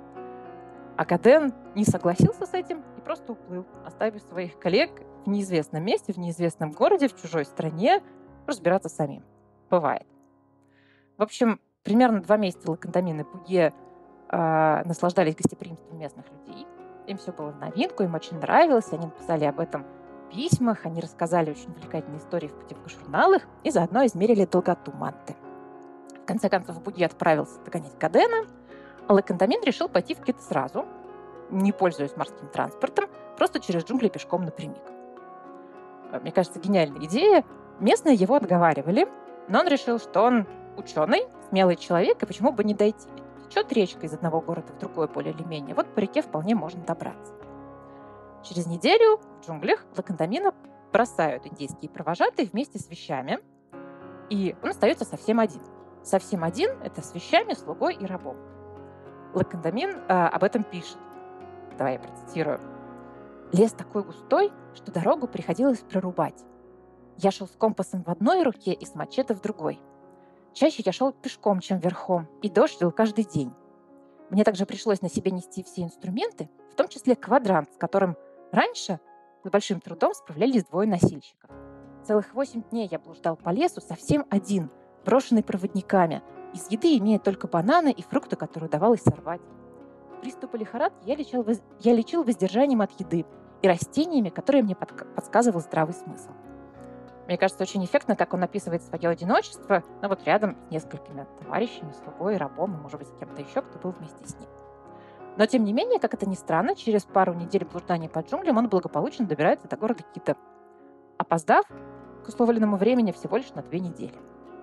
А Гаден не согласился с этим и просто уплыл, оставив своих коллег в неизвестном месте, в неизвестном городе, в чужой стране, разбираться самим. Бывает. В общем, примерно два месяца Ла-Кондамин и Бугье э, наслаждались гостеприимством местных людей. Им все было в новинку, им очень нравилось, они написали об этом в письмах, они рассказали очень увлекательные истории в путевых журналах и заодно измерили долготу Манты. В конце концов, Бугье отправился догонять Гадена, а Ла-Кондамин решил пойти в Кито сразу, не пользуясь морским транспортом, просто через джунгли пешком напрямик. Мне кажется, гениальная идея. Местные его отговаривали, но он решил, что он ученый, смелый человек, и почему бы не дойти? Течет речка из одного города в другой более или менее. Вот по реке вполне можно добраться. Через неделю в джунглях Ла-Кондамина бросают индейские провожатые вместе с вещами, и он остается совсем один. Совсем один — это с вещами, слугой и рабом. Ла-Кондамин э, об этом пишет. Давай я процитирую. Лес такой густой, что дорогу приходилось прорубать. Я шел с компасом в одной руке и с мачете в другой. Чаще я шел пешком, чем верхом, и дождь лил каждый день. Мне также пришлось на себе нести все инструменты, в том числе квадрант, с которым раньше с большим трудом справлялись двое носильщиков. Целых восемь дней я блуждал по лесу совсем один, брошенный проводниками, из еды имея только бананы и фрукты, которые удавалось сорвать. Приступы лихорадки я лечил, воз... я лечил воздержанием от еды и растениями, которые мне подк... подсказывал здравый смысл. Мне кажется, очень эффектно, как он описывает свое одиночество, но вот рядом с несколькими товарищами, слугой, рабом, и, может быть, с кем-то еще, кто был вместе с ним. Но, тем не менее, как это ни странно, через пару недель блуждания по джунглям он благополучно добирается до города Кита, опоздав к условленному времени всего лишь на две недели.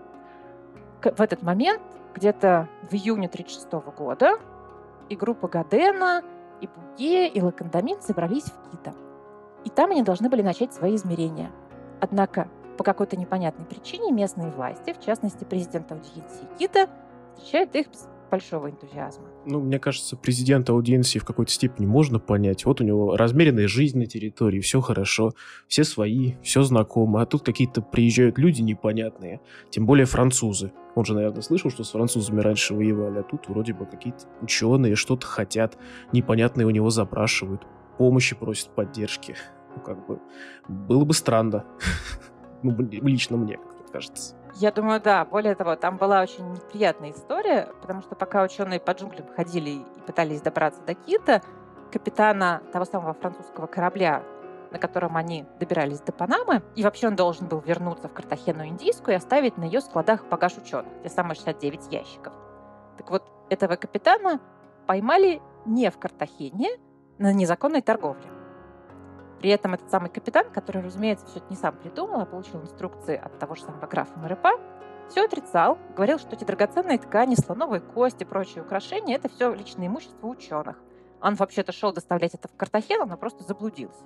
В этот момент, где-то в июне тысяча девятьсот тридцать шестого года, и группа Гадена, и Буге, и Лакандамин собрались в Кита. И там они должны были начать свои измерения. Однако, по какой-то непонятной причине местные власти, в частности президент аудиенции Кита, встречают их без большого энтузиазма. Ну, мне кажется, президента аудиенции в какой-то степени можно понять. Вот у него размеренная жизнь на территории, все хорошо, все свои, все знакомо. А тут какие-то приезжают люди непонятные, тем более французы. Он же, наверное, слышал, что с французами раньше воевали, а тут вроде бы какие-то ученые что-то хотят, непонятные у него запрашивают, помощи просят, поддержки. Ну, как бы, было бы странно. Ну, лично мне, как кажется. Я думаю, да. Более того, там была очень неприятная история, потому что пока ученые по джунглям ходили и пытались добраться до Кита, капитана того самого французского корабля, на котором они добирались до Панамы, и вообще он должен был вернуться в Картахену Индийскую и оставить на ее складах багаж ученых, те самые шестьдесят девять ящиков. Так вот, этого капитана поймали не в Картахене, на незаконной торговле. При этом этот самый капитан, который, разумеется, все это не сам придумал, а получил инструкции от того же самого графа Марепа, все отрицал, говорил, что эти драгоценные ткани, слоновые кости и прочие украшения – это все личное имущество ученых. Он вообще-то шел доставлять это в Картахену, но просто заблудился.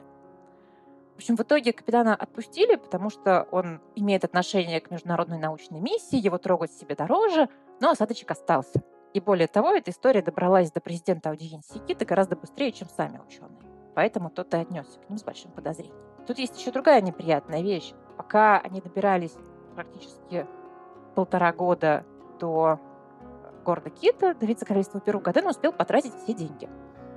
В общем, в итоге капитана отпустили, потому что он имеет отношение к международной научной миссии, его трогать себе дороже, но осадочек остался. И более того, эта история добралась до президента аудиенции Кита гораздо быстрее, чем сами ученые. Поэтому тот и отнесся к ним с большим подозрением. Тут есть еще другая неприятная вещь. Пока они добирались практически полтора года до города Кита, до вице-королевства Перу, Гаден успел потратить все деньги.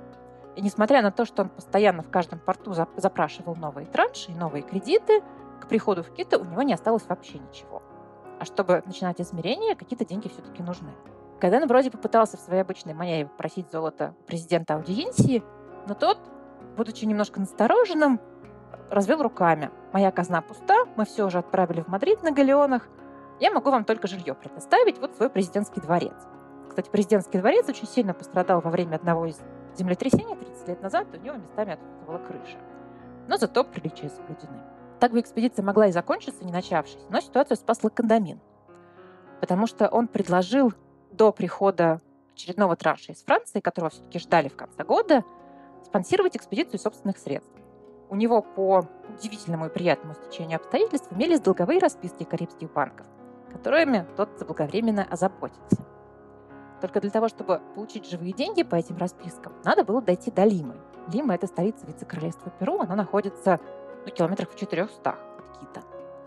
И несмотря на то, что он постоянно в каждом порту запрашивал новые транши и новые кредиты, к приходу в Кита у него не осталось вообще ничего. А чтобы начинать измерения, какие-то деньги все-таки нужны. Гаден вроде попытался в своей обычной манере попросить золото у президента аудиенции, но тот, будучи немножко настороженным, развел руками. «Моя казна пуста, мы все уже отправили в Мадрид на галеонах. Я могу вам только жилье предоставить, вот свой президентский дворец». Кстати, президентский дворец очень сильно пострадал во время одного из землетрясений тридцать лет назад, и у него местами отсутствовала крыша. Но зато приличия соблюдены. Так бы экспедиция могла и закончиться, не начавшись, но ситуацию спас Лакандамин, потому что он предложил до прихода очередного транша из Франции, которого все-таки ждали в конце года, спонсировать экспедицию из собственных средств. У него по удивительному и приятному стечению обстоятельств имелись долговые расписки карибских банков, которыми тот заблаговременно озаботился. Только для того, чтобы получить живые деньги по этим распискам, надо было дойти до Лимы. Лима – это столица вице-королевства Перу, она находится ну, километрах в четырехстах от Кита.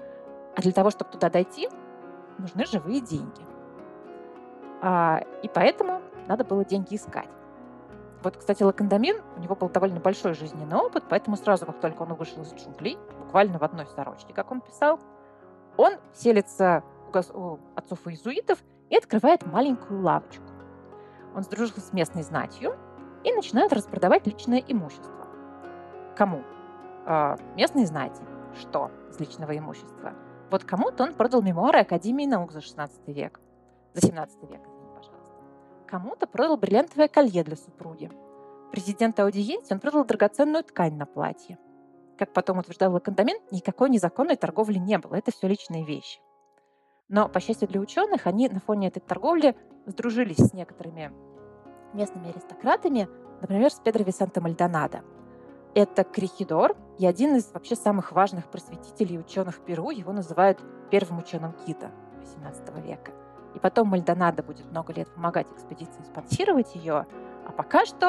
А для того, чтобы туда дойти, нужны живые деньги. А, и поэтому надо было деньги искать. Вот, кстати, Лакандамин, у него был довольно большой жизненный опыт, поэтому сразу, как только он вышел из джунглей, буквально в одной сорочке, как он писал, он селится у, гос... у отцов иезуитов и открывает маленькую лавочку. Он сдружился с местной знатью и начинает распродавать личное имущество. Кому? Э, местной знати. Что из личного имущества? Вот кому-то он продал мемуары Академии наук за шестнадцатый век. За семнадцатый век, извини, пожалуйста. Кому-то продал бриллиантовое колье для супруги. Президенту аудиенции он продал драгоценную ткань на платье. Как потом утверждал Лакандамин, никакой незаконной торговли не было. Это все личные вещи. Но, по счастью для ученых, они на фоне этой торговли сдружились с некоторыми местными аристократами, например, с Педро Висенте Мальдонадо. Это крихидор и один из вообще самых важных просветителей и ученых Перу. Его называют первым ученым Кита восемнадцатого века. И потом Мальдонадо будет много лет помогать экспедиции, спонсировать ее. А пока что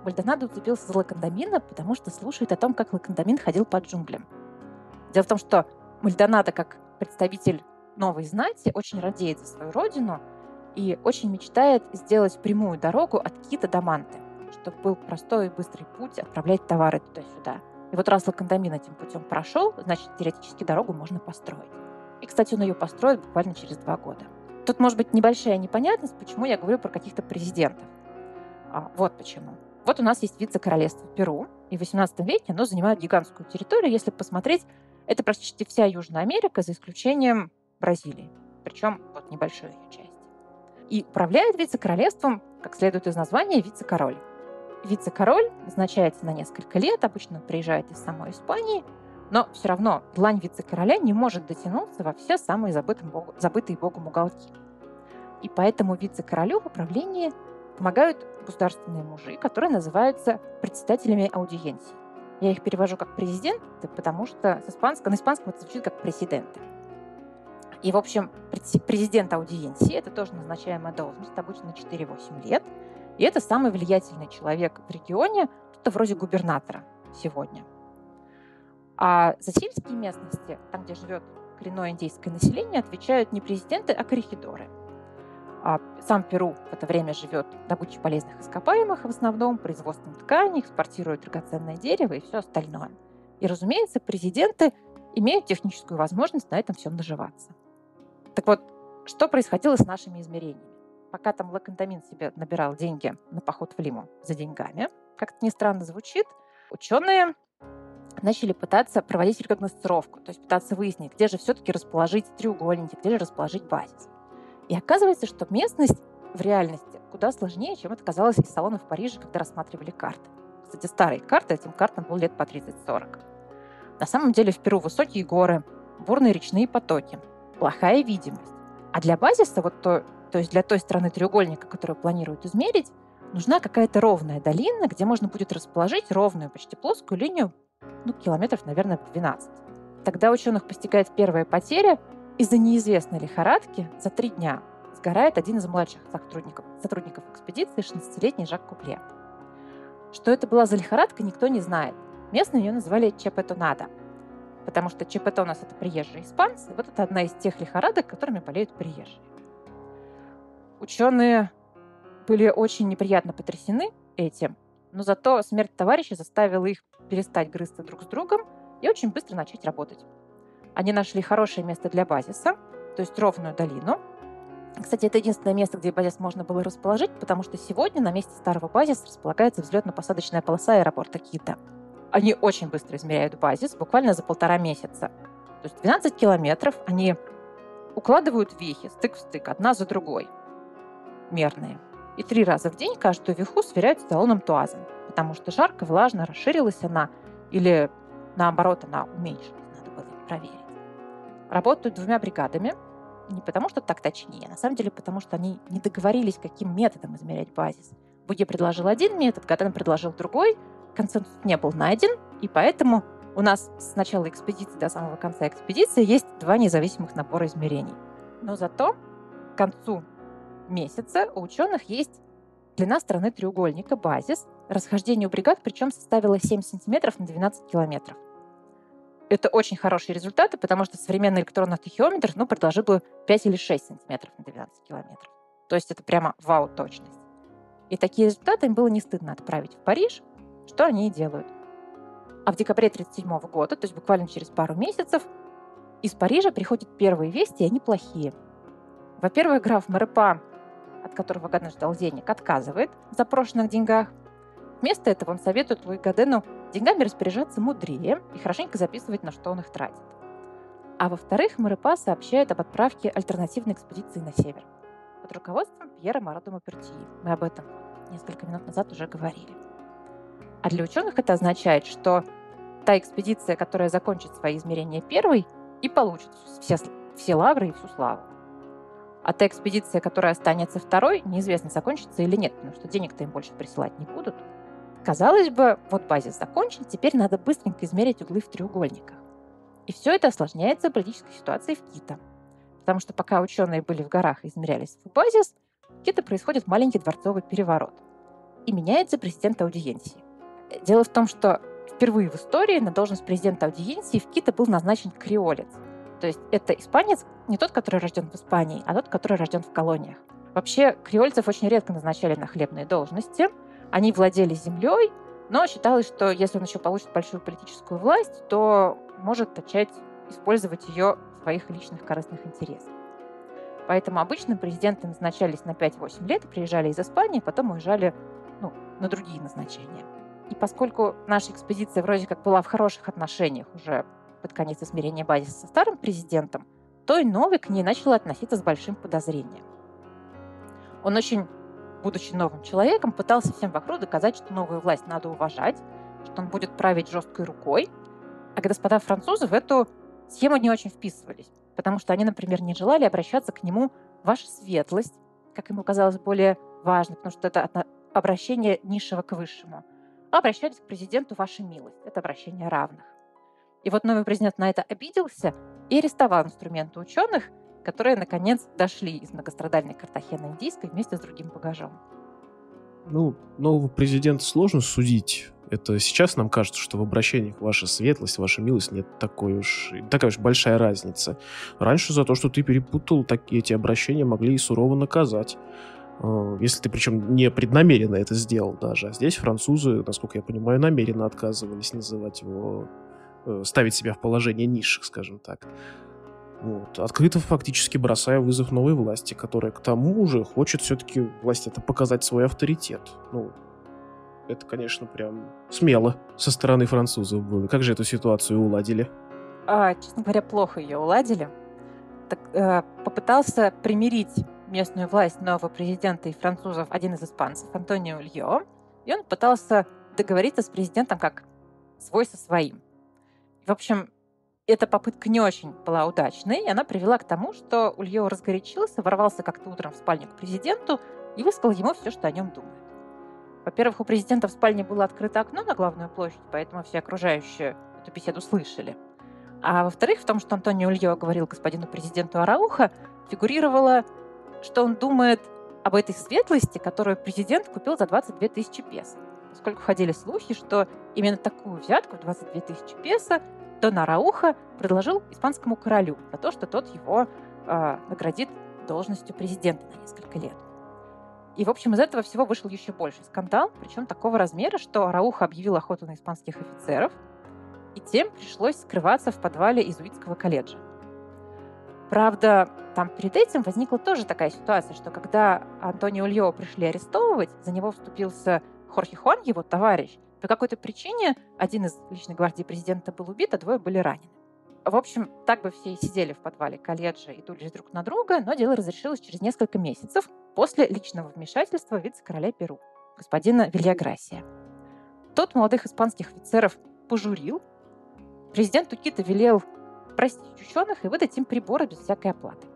Мальдонадо уцепился за Лакандамина, потому что слушает о том, как Лакандамин ходил по джунглям. Дело в том, что Мальдонадо, как представитель новой знати, очень радеет за свою родину и очень мечтает сделать прямую дорогу от Кита до Манты, чтобы был простой и быстрый путь отправлять товары туда-сюда. И вот раз Лакандамин этим путем прошел, значит, теоретически дорогу можно построить. И, кстати, он ее построит буквально через два года. Тут может быть небольшая непонятность, почему я говорю про каких-то президентов. А, вот почему. Вот у нас есть вице-королевство Перу, и в восемнадцатом веке оно занимает гигантскую территорию. Если посмотреть, это практически вся Южная Америка, за исключением Бразилии. Причем вот небольшую ее часть. И управляет вице-королевством, как следует из названия, вице-король. Вице-король назначается на несколько лет, обычно приезжает из самой Испании, но все равно длань вице-короля не может дотянуться во все самые забытые, богу, забытые Богом уголки. И поэтому вице-королю в управлении помогают государственные мужи, которые называются председателями аудиенций. Я их перевожу как президенты, потому что с испанского, на испанском это звучит как президенты. И, в общем, президент аудиенции – это тоже назначаемая должность, обычно на четыре-восемь лет. И это самый влиятельный человек в регионе, что-то вроде губернатора сегодня. А за сельские местности, там, где живет коренное индейское население, отвечают не президенты, а коррехидоры. А сам Перу в это время живет добычей полезных ископаемых в основном, производством тканей, экспортирует драгоценное дерево и все остальное. И, разумеется, президенты имеют техническую возможность на этом всем наживаться. Так вот, что происходило с нашими измерениями? Пока там Лакандамин себе набирал деньги на поход в Лиму за деньгами, как это ни странно звучит, ученые начали пытаться проводить рекогносцировку, то есть пытаться выяснить, где же все-таки расположить треугольники, где же расположить базис. И оказывается, что местность в реальности куда сложнее, чем это казалось из салона в Париже, когда рассматривали карты. Кстати, старые карты, этим картам было лет по тридцать-сорок. На самом деле в Перу высокие горы, бурные речные потоки, плохая видимость. А для базиса, вот то, то есть для той стороны треугольника, которую планируют измерить, нужна какая-то ровная долина, где можно будет расположить ровную, почти плоскую линию, ну, километров, наверное, двенадцать. Тогда ученых постигает первая потеря. Из-за неизвестной лихорадки за три дня сгорает один из младших сотрудников, сотрудников экспедиции, шестнадцатилетний Жак Купле. Что это была за лихорадка, никто не знает. Местные ее называли чепетонада, потому что чепетонос – это приезжие испанцы. Вот это одна из тех лихорадок, которыми болеют приезжие. Ученые были очень неприятно потрясены этим, но зато смерть товарища заставила их перестать грызться друг с другом и очень быстро начать работать. Они нашли хорошее место для базиса, то есть ровную долину. Кстати, это единственное место, где базис можно было расположить, потому что сегодня на месте старого базиса располагается взлетно-посадочная полоса аэропорта Кита. Они очень быстро измеряют базис, буквально за полтора месяца. То есть двенадцать километров они укладывают вехи стык в стык, одна за другой, мерные. И три раза в день каждую веху сверяют с талоном туазом, потому что жарко, влажно, расширилась она или, наоборот, она уменьшилась, надо было проверить. Работают двумя бригадами, не потому что так точнее, а на самом деле потому что они не договорились, каким методом измерять базис. Буге предложил один метод, Гаден предложил другой, консенсус не был найден, и поэтому у нас с начала экспедиции до самого конца экспедиции есть два независимых набора измерений. Но зато к концу месяца у ученых есть длина стороны треугольника, базис. Расхождение у бригад причем составило семь сантиметров на двенадцать километров. Это очень хорошие результаты, потому что современный электронный тахеометр ну, предложил бы пять или шесть сантиметров на двенадцать километров. То есть это прямо вау-точность. И такие результаты им было не стыдно отправить в Париж, что они и делают. А в декабре тысяча девятьсот тридцать седьмого года, то есть буквально через пару месяцев, из Парижа приходят первые вести, и они плохие. Во-первых, граф Марепа, от которого Гаден ждал денег, отказывает в запрошенных деньгах. Вместо этого он советует Луи Гадену деньгами распоряжаться мудрее и хорошенько записывать, на что он их тратит. А во-вторых, Марепа сообщает об отправке альтернативной экспедиции на север под руководством Пьера Моро де Мауперти. Мы об этом несколько минут назад уже говорили. А для ученых это означает, что та экспедиция, которая закончит свои измерения первой, и получит все, все лавры и всю славу. А та экспедиция, которая останется второй, неизвестно, закончится или нет, потому что денег-то им больше присылать не будут. Казалось бы, вот базис закончен, теперь надо быстренько измерить углы в треугольниках. И все это осложняется политической ситуацией в Кито. Потому что пока ученые были в горах и измеряли свой базис, в Кито происходит маленький дворцовый переворот. и меняется президент аудиенсии. Дело в том, что впервые в истории на должность президента аудиенсии в Кито был назначен креолец. То есть это испанец не тот, который рожден в Испании, а тот, который рожден в колониях. Вообще, креольцев очень редко назначали на хлебные должности. Они владели землей, но считалось, что если он еще получит большую политическую власть, то может начать использовать ее в своих личных корыстных интересах. Поэтому обычно президенты назначались на пять-восемь лет, приезжали из Испании, потом уезжали ну, на другие назначения. И поскольку наша экспедиция вроде как была в хороших отношениях уже под конец измерения базиса со старым президентом, то и новый к ней начал относиться с большим подозрением. Он очень, будучи новым человеком, пытался всем вокруг доказать, что новую власть надо уважать, что он будет править жесткой рукой. А господа французы в эту схему не очень вписывались, потому что они, например, не желали обращаться к нему «ваша светлость», как ему казалось более важно, потому что это обращение низшего к высшему, а обращались к президенту «ваша милость», это обращение равных. И вот новый президент на это обиделся и арестовал инструменты ученых, которые, наконец, дошли из многострадальной Картахены Индийской вместе с другим багажом. Ну, нового президента сложно судить. Это сейчас нам кажется, что в обращениях «ваша светлость», «ваша милость» нет такой уж, такая уж большая разница. Раньше за то, что ты перепутал, такие эти обращения могли и сурово наказать. Если ты, причем, не преднамеренно это сделал даже. А здесь французы, насколько я понимаю, намеренно отказывались называть его, ставить себя в положение низших, скажем так. Вот. Открыто фактически бросая вызов новой власти, которая к тому же хочет все-таки власть это показать свой авторитет. Ну, это, конечно, прям смело со стороны французов было. Как же эту ситуацию уладили? А, честно говоря, плохо ее уладили. Так, э, попытался примирить местную власть нового президента и французов один из испанцев, Антонио Ульо, и он пытался договориться с президентом как свой со своим. В общем, эта попытка не очень была удачной, и она привела к тому, что Ульо разгорячился, ворвался как-то утром в спальню к президенту и высказал ему все, что о нем думает. Во-первых, у президента в спальне было открыто окно на главную площадь, поэтому все окружающие эту беседу слышали. А во-вторых, в том, что Антонио Ульо говорил господину президенту Араухо, фигурировало, что он думает об этой светлости, которую президент купил за двадцать две тысячи песо. Поскольку ходили слухи, что именно такую взятку в двадцать две тысячи песо Дон Араухо предложил испанскому королю за то, что тот его э, наградит должностью президента на несколько лет. И, в общем, из этого всего вышел еще больший скандал, причем такого размера, что Араухо объявил охоту на испанских офицеров, и тем пришлось скрываться в подвале иезуитского колледжа. Правда, там перед этим возникла тоже такая ситуация, что когда Антонио Ульо пришли арестовывать, за него вступился Хорхе Хуан, его товарищ. По какой-то причине один из личной гвардии президента был убит, а двое были ранены. В общем, так бы все и сидели в подвале колледжа и дулись друг на друга, но дело разрешилось через несколько месяцев после личного вмешательства вице-короля Перу, господина Вильяграсия. Тот молодых испанских офицеров пожурил. Президенту Кито велел простить ученых и выдать им приборы без всякой оплаты.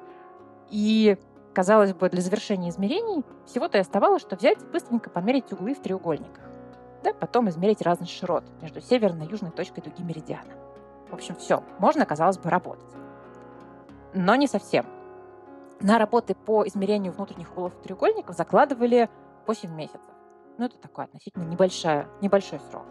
И, казалось бы, для завершения измерений всего-то и оставалось, что взять и быстренько померить углы в треугольниках. Да, потом измерить разность широт между северной и южной точкой дуги меридиана. В общем, все, можно, казалось бы, работать. Но не совсем. На работы по измерению внутренних углов треугольников закладывали восемь месяцев. Ну, это такой относительно небольшой, небольшой срок.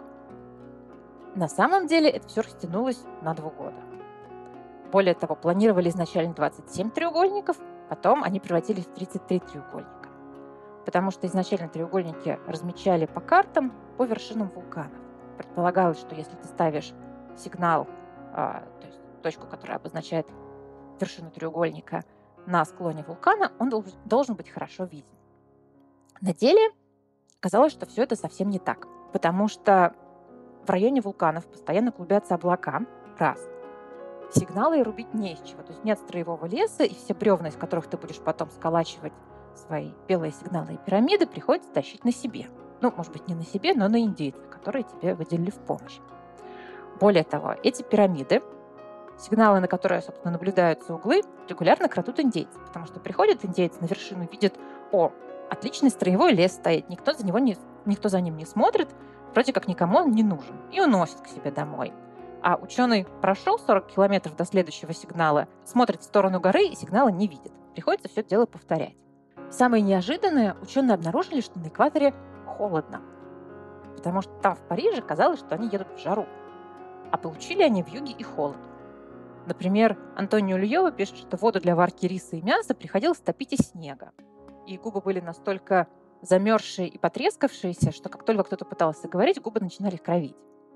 На самом деле это все растянулось на два года. Более того, планировали изначально двадцать семь треугольников, потом они превратились в тридцать три треугольника. Потому что изначально треугольники размечали по картам по вершинам вулканов. Предполагалось, что если ты ставишь сигнал, а, то есть точку, которая обозначает вершину треугольника, на склоне вулкана, он должен быть хорошо виден. На деле оказалось, что все это совсем не так, потому что в районе вулканов постоянно клубятся облака, раз. Сигналы рубить не из чего, то есть нет строевого леса, и все бревна, из которых ты будешь потом сколачивать свои белые сигналы и пирамиды, приходится тащить на себе. Ну, может быть, не на себе, но на индейцах, которые тебе выделили в помощь. Более того, эти пирамиды, сигналы, на которые, собственно, наблюдаются углы, регулярно крадут индейцы, потому что приходят индейцы на вершину, видят, о, отличный строевой лес стоит, никто за, него не, никто за ним не смотрит, вроде как никому он не нужен, и уносит к себе домой. А ученый прошел сорок километров до следующего сигнала, смотрит в сторону горы и сигнала не видит. Приходится все это дело повторять. Самое неожиданное, ученые обнаружили, что на экваторе холодно. Потому что там, в Париже, казалось, что они едут в жару. А получили они вьюги и холод. Например, Антонио Ульёва пишет, что воду для варки риса и мяса приходилось топить из снега. И губы были настолько замерзшие и потрескавшиеся, что как только кто-то пытался говорить, губы начинали кровить.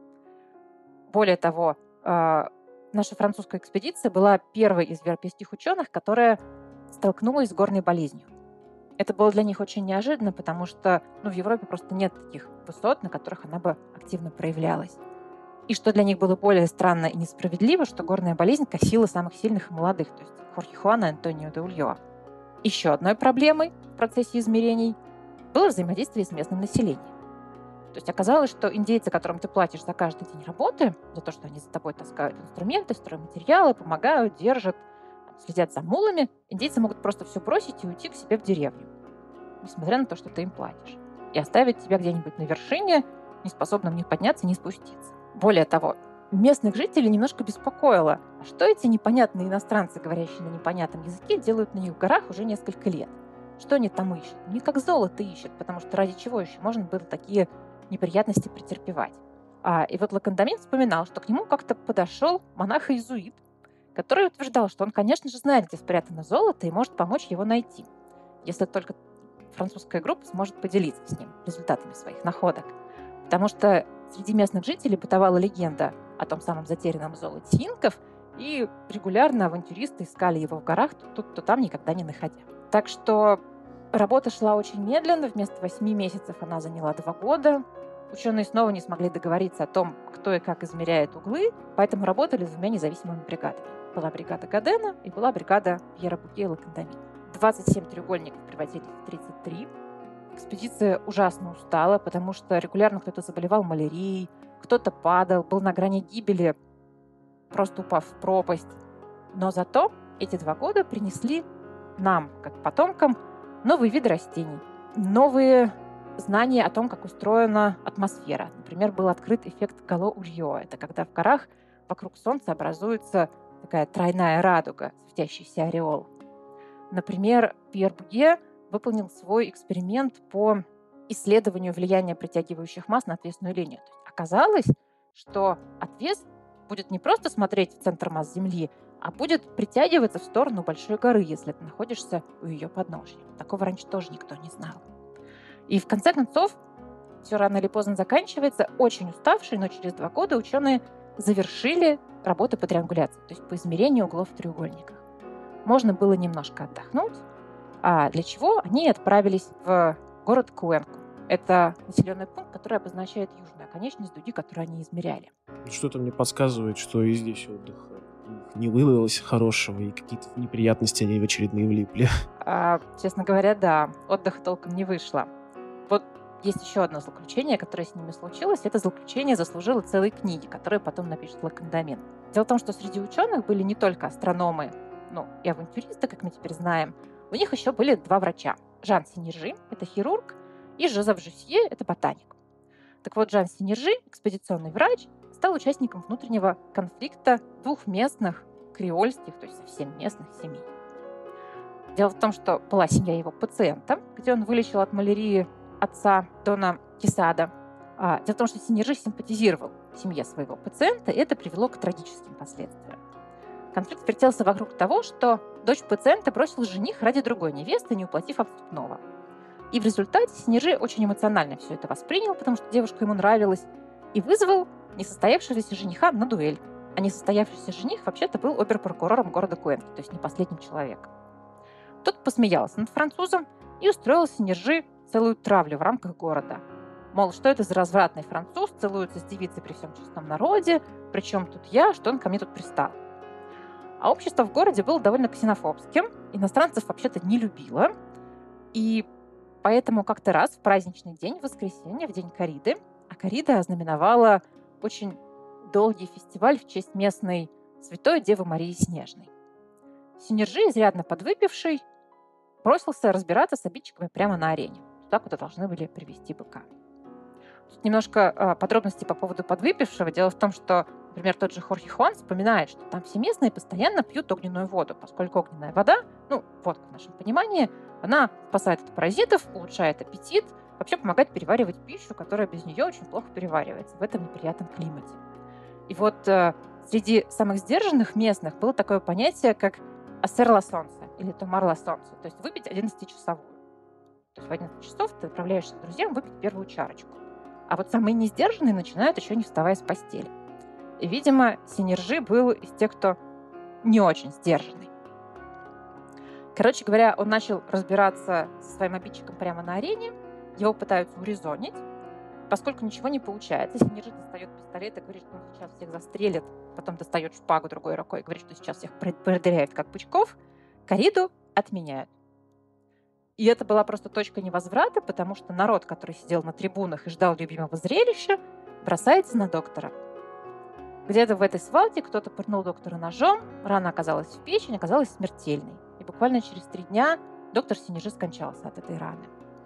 Более того, э, наша французская экспедиция была первой из европейских ученых, которая столкнулась с горной болезнью. Это было для них очень неожиданно, потому что ну, в Европе просто нет таких высот, на которых она бы активно проявлялась. И что для них было более странно и несправедливо, что горная болезнь косила самых сильных и молодых, то есть Хорхе Хуана и Антонио де Ульёа. Еще одной проблемой в процессе измерений было взаимодействие с местным населением. То есть оказалось, что индейцы, которым ты платишь за каждый день работы, за то, что они за тобой таскают инструменты, стройматериалы, помогают, держат, следят за мулами, индейцы могут просто все бросить и уйти к себе в деревню, несмотря на то, что ты им платишь, и оставить тебя где-нибудь на вершине, не способным ни подняться, ни спуститься. Более того, местных жителей немножко беспокоило, а что эти непонятные иностранцы, говорящие на непонятном языке, делают на них в горах уже несколько лет. Что они там ищут? Не как золото ищут, потому что ради чего еще можно было такие неприятности претерпевать. А, и вот Лакандамин вспоминал, что к нему как-то подошел монах-иезуит, который утверждал, что он, конечно же, знает, где спрятано золото и может помочь его найти, если только французская группа сможет поделиться с ним результатами своих находок. Потому что среди местных жителей бытовала легенда о том самом затерянном золоте инков, и регулярно авантюристы искали его в горах, то тут, то там, никогда не находя. Так что работа шла очень медленно. Вместо восьми месяцев она заняла два года. Ученые снова не смогли договориться о том, кто и как измеряет углы, поэтому работали с двумя независимыми бригадами. Была бригада Гадена и была бригада Пьера Буге и Лакандамина. двадцать семь треугольников превратились в тридцать три. Экспедиция ужасно устала, потому что регулярно кто-то заболевал малярией, кто-то падал, был на грани гибели, просто упав в пропасть. Но зато эти два года принесли нам, как потомкам, новые виды растений, новые знания о том, как устроена атмосфера. Например, был открыт эффект Гало-Ульё. Это когда в горах вокруг Солнца образуется такая тройная радуга, светящийся ореол. Например, Пьер Буге выполнил свой эксперимент по исследованию влияния притягивающих масс на отвесную линию. То есть оказалось, что отвес будет не просто смотреть в центр масс Земли, а будет притягиваться в сторону большой горы, если ты находишься у ее подножья. Такого раньше тоже никто не знал. И в конце концов, все рано или поздно заканчивается. Очень уставшие, но через два года ученые завершили работы по триангуляции, то есть по измерению углов в треугольниках. Можно было немножко отдохнуть, а для чего они отправились в город Куэнку. Это населенный пункт, который обозначает южную оконечность дуги, которую они измеряли. Что-то мне подсказывает, что и здесь отдых не выдалось хорошего, и какие-то неприятности они в очередные влипли. А, честно говоря, да, отдыха толком не вышло. Вот есть еще одно злоключение, которое с ними случилось. Это злоключение заслужило целой книги, которую потом напишет Лакандамин. Дело в том, что среди ученых были не только астрономы, ну, и авантюристы, как мы теперь знаем. У них еще были два врача. Жан Синержи, это хирург, и Жозеф Жюсье, это ботаник. Так вот, Жан Синержи, экспедиционный врач, стал участником внутреннего конфликта двух местных креольских, то есть совсем местных семей. Дело в том, что была семья его пациента, где он вылечил от малярии отца Дона Кесада. Дело в том, что Синержи симпатизировал семье своего пациента, и это привело к трагическим последствиям. Конфликт вертелся вокруг того, что дочь пациента бросил жених ради другой невесты, не уплатив отступного. И в результате Синержи очень эмоционально все это воспринял, потому что девушка ему нравилась, и вызвал несостоявшегося жениха на дуэль. А несостоявшийся жених вообще-то был обер-прокурором города Куэнки, то есть не последним человеком. Тот посмеялся над французом и устроил Синержи целую травлю в рамках города. Мол, что это за развратный француз, целуется с девицей при всем честном народе, причем тут я, что он ко мне тут пристал. А общество в городе было довольно ксенофобским, иностранцев вообще-то не любило, и поэтому как-то раз в праздничный день, в воскресенье, в день кориды, а корида ознаменовала очень долгий фестиваль в честь местной святой Девы Марии Снежной. Синержи, изрядно подвыпивший, бросился разбираться с обидчиками прямо на арене, туда, куда должны были привести быка. Тут немножко э, подробностей по поводу подвыпившего. Дело в том, что, например, тот же Хорхе Хуан вспоминает, что там все местные постоянно пьют огненную воду, поскольку огненная вода, ну, водка в нашем понимании, она спасает от паразитов, улучшает аппетит, вообще помогать переваривать пищу, которая без нее очень плохо переваривается в этом неприятном климате. И вот э, среди самых сдержанных местных было такое понятие, как «асер ла солнце» или «томар ла солнце», то есть выпить одиннадцатичасовую. То есть в одиннадцать часов ты отправляешься к друзьям выпить первую чарочку. А вот самые несдержанные начинают еще не вставая с постели. И, видимо, Синержи был из тех, кто не очень сдержанный. Короче говоря, он начал разбираться со своим обидчиком прямо на арене, его пытаются урезонить. Поскольку ничего не получается, Синержи достает пистолет и говорит, что он сейчас всех застрелит, потом достает шпагу другой рукой и говорит, что сейчас всех продыряет как бычков, корриду отменяют. И это была просто точка невозврата, потому что народ, который сидел на трибунах и ждал любимого зрелища, бросается на доктора. Где-то в этой свалке кто-то пырнул доктора ножом, рана оказалась в печень, оказалась смертельной. И буквально через три дня доктор Синержи скончался от этой раны.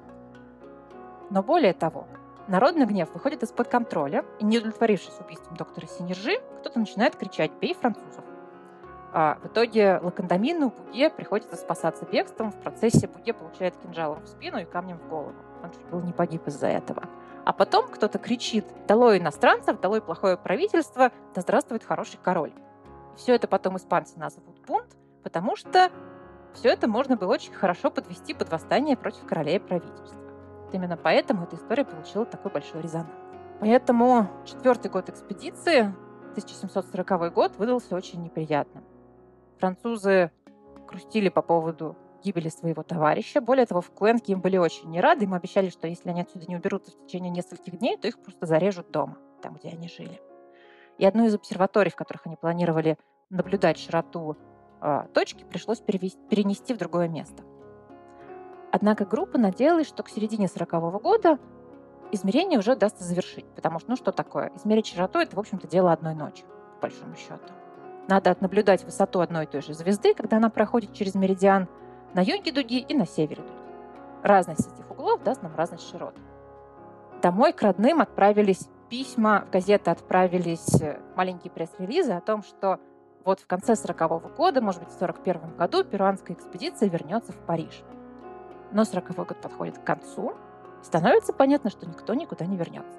Но более того, народный гнев выходит из-под контроля, и не удовлетворившись убийством доктора Синержи, кто-то начинает кричать «бей французов». А в итоге Лакандамину Буге приходится спасаться бегством. В процессе Буге получает кинжалом в спину и камнем в голову. Он чуть было не погиб из-за этого. А потом кто-то кричит «долой иностранцев, долой плохое правительство, да здравствует хороший король». И все это потом испанцы назовут бунт, потому что все это можно было очень хорошо подвести под восстание против короля и правительства. Вот именно поэтому эта история получила такой большой резонанс. Поэтому четвертый год экспедиции, тысяча семьсот сороковой год, выдался очень неприятным. Французы грустили по поводу гибели своего товарища. Более того, в Куэнке им были очень не рады. Им обещали, что если они отсюда не уберутся в течение нескольких дней, то их просто зарежут дома, там, где они жили. И одну из обсерваторий, в которых они планировали наблюдать широту э, точки, пришлось перевести, перенести в другое место. Однако группа надеялась, что к середине сорокового года измерение уже удастся завершить. Потому что, ну что такое? Измерить широту – это, в общем-то, дело одной ночи, по большому счету. Надо отнаблюдать высоту одной и той же звезды, когда она проходит через меридиан, на юге дуги и на севере дуги. Разность этих углов даст нам разность широт. Домой к родным отправились письма, в газеты отправились маленькие пресс-релизы о том, что вот в конце сорокового года, может быть, в сорок первом году перуанская экспедиция вернется в Париж. Но сороковой год подходит к концу, и становится понятно, что никто никуда не вернется.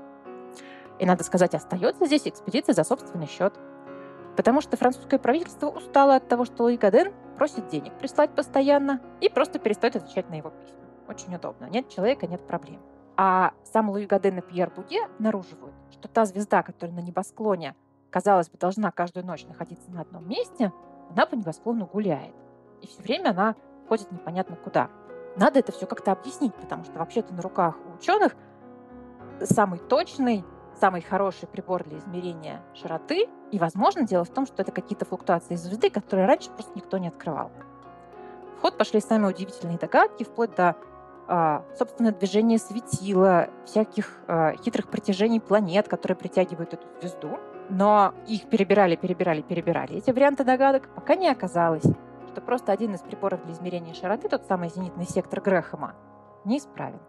И, надо сказать, остается здесь экспедиция за собственный счет. Потому что французское правительство устало от того, что Луи Гаден просит денег прислать постоянно и просто перестает отвечать на его письма. Очень удобно. Нет человека, нет проблем. А сам Луи Гаден и Пьер Буге обнаруживают, что та звезда, которая на небосклоне, казалось бы, должна каждую ночь находиться на одном месте, она по небосклону гуляет. И все время она ходит непонятно куда. Надо это все как-то объяснить, потому что вообще-то на руках у ученых самый точный, самый хороший прибор для измерения широты. И, возможно, дело в том, что это какие-то флуктуации звезды, которые раньше просто никто не открывал. В ход пошли самые удивительные догадки, вплоть до, э, собственно, движения светила, всяких э, хитрых притяжений планет, которые притягивают эту звезду. Но их перебирали, перебирали, перебирали. Эти варианты догадок, пока не оказалось, что просто один из приборов для измерения широты, тот самый зенитный сектор Грэхэма, неисправен.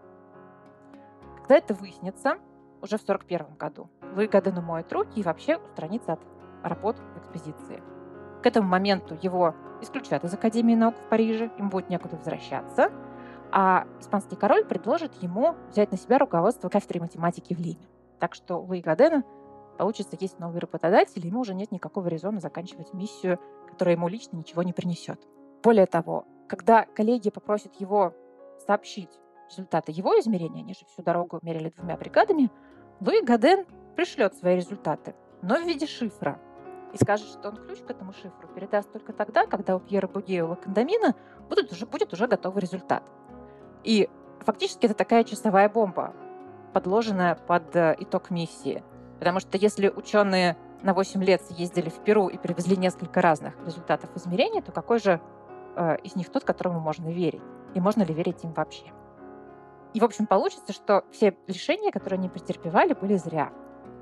Когда это выяснится, уже в сорок первом году, Луи Гаден умоет руки и вообще устранится от работ в экспедиции. К этому моменту его исключат из Академии наук в Париже, ему будет некуда возвращаться, а испанский король предложит ему взять на себя руководство кафедрой математики в Лиме. Так что у Луи Гадена получится есть новый работодатель, и ему уже нет никакого резона заканчивать миссию, которая ему лично ничего не принесет. Более того, когда коллеги попросят его сообщить результаты его измерения, они же всю дорогу мерили двумя бригадами, Луи Гаден пришлет свои результаты, но в виде шифра. И скажет, что он ключ к этому шифру передаст только тогда, когда у Пьера Буге и у Лакандамина будет уже, будет уже готовый результат. И фактически это такая часовая бомба, подложенная под итог миссии. Потому что если ученые на восемь лет съездили в Перу и привезли несколько разных результатов измерений, то какой же э, из них тот, которому можно верить? И можно ли верить им вообще? И, в общем, получится, что все лишения, которые они претерпевали, были зря.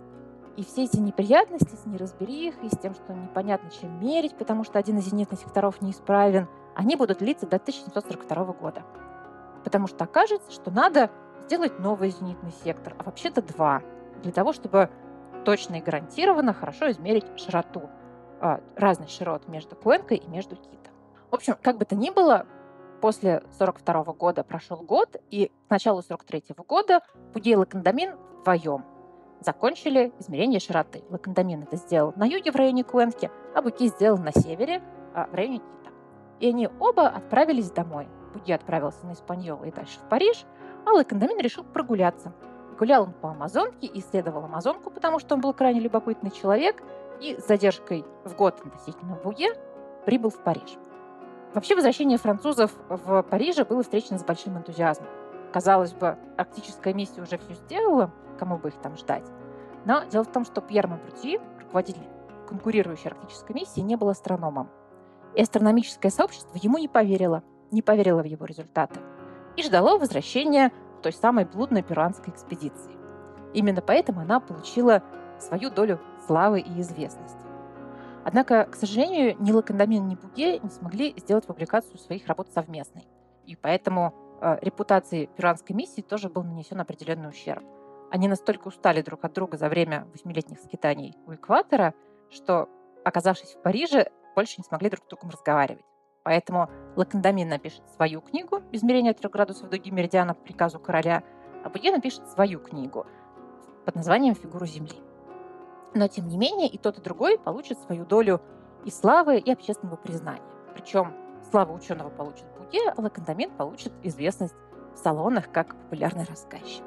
И все эти неприятности с неразберихой, с тем, что непонятно, чем мерить, потому что один из зенитных секторов неисправен, они будут длиться до тысяча семьсот сорок второго года. Потому что окажется, что надо сделать новый зенитный сектор, а вообще-то два, для того, чтобы точно и гарантированно хорошо измерить широту, разность широт между Куэнкой и между Кито. В общем, как бы то ни было, после сорок второго года прошел год, и к началу сорок третьего года Буге и Лакандамин вдвоем закончили измерение широты. Лакандамин это сделал на юге в районе Куэнки, а Буге сделал на севере в районе Кита. И они оба отправились домой. Буге отправился на Испаньолу и дальше в Париж, а Лакандамин решил прогуляться. Гулял он по Амазонке, исследовал Амазонку, потому что он был крайне любопытный человек, и с задержкой в год относительно Буге прибыл в Париж. Вообще, возвращение французов в Париж было встречено с большим энтузиазмом. Казалось бы, арктическая миссия уже все сделала, кому бы их там ждать. Но дело в том, что Пьер Мабрюти, руководитель конкурирующей арктической миссии, не был астрономом. И астрономическое сообщество ему не поверило, не поверило в его результаты и ждало возвращения той самой блудной перуанской экспедиции. Именно поэтому она получила свою долю славы и известности. Однако, к сожалению, ни Лакандамин, ни Буге не смогли сделать публикацию своих работ совместной. И поэтому э, репутации перуанской миссии тоже был нанесен определенный ущерб. Они настолько устали друг от друга за время восьмилетних скитаний у экватора, что, оказавшись в Париже, больше не смогли друг с другом разговаривать. Поэтому Лакандамин напишет свою книгу «Измерение трех градусов дуги меридиана по приказу короля», а Буге напишет свою книгу под названием «Фигура Земли». Но, тем не менее, и тот, и другой получат свою долю и славы, и общественного признания. Причем славу ученого получит Буге, а Лакандамин получит известность в салонах как популярный рассказчик.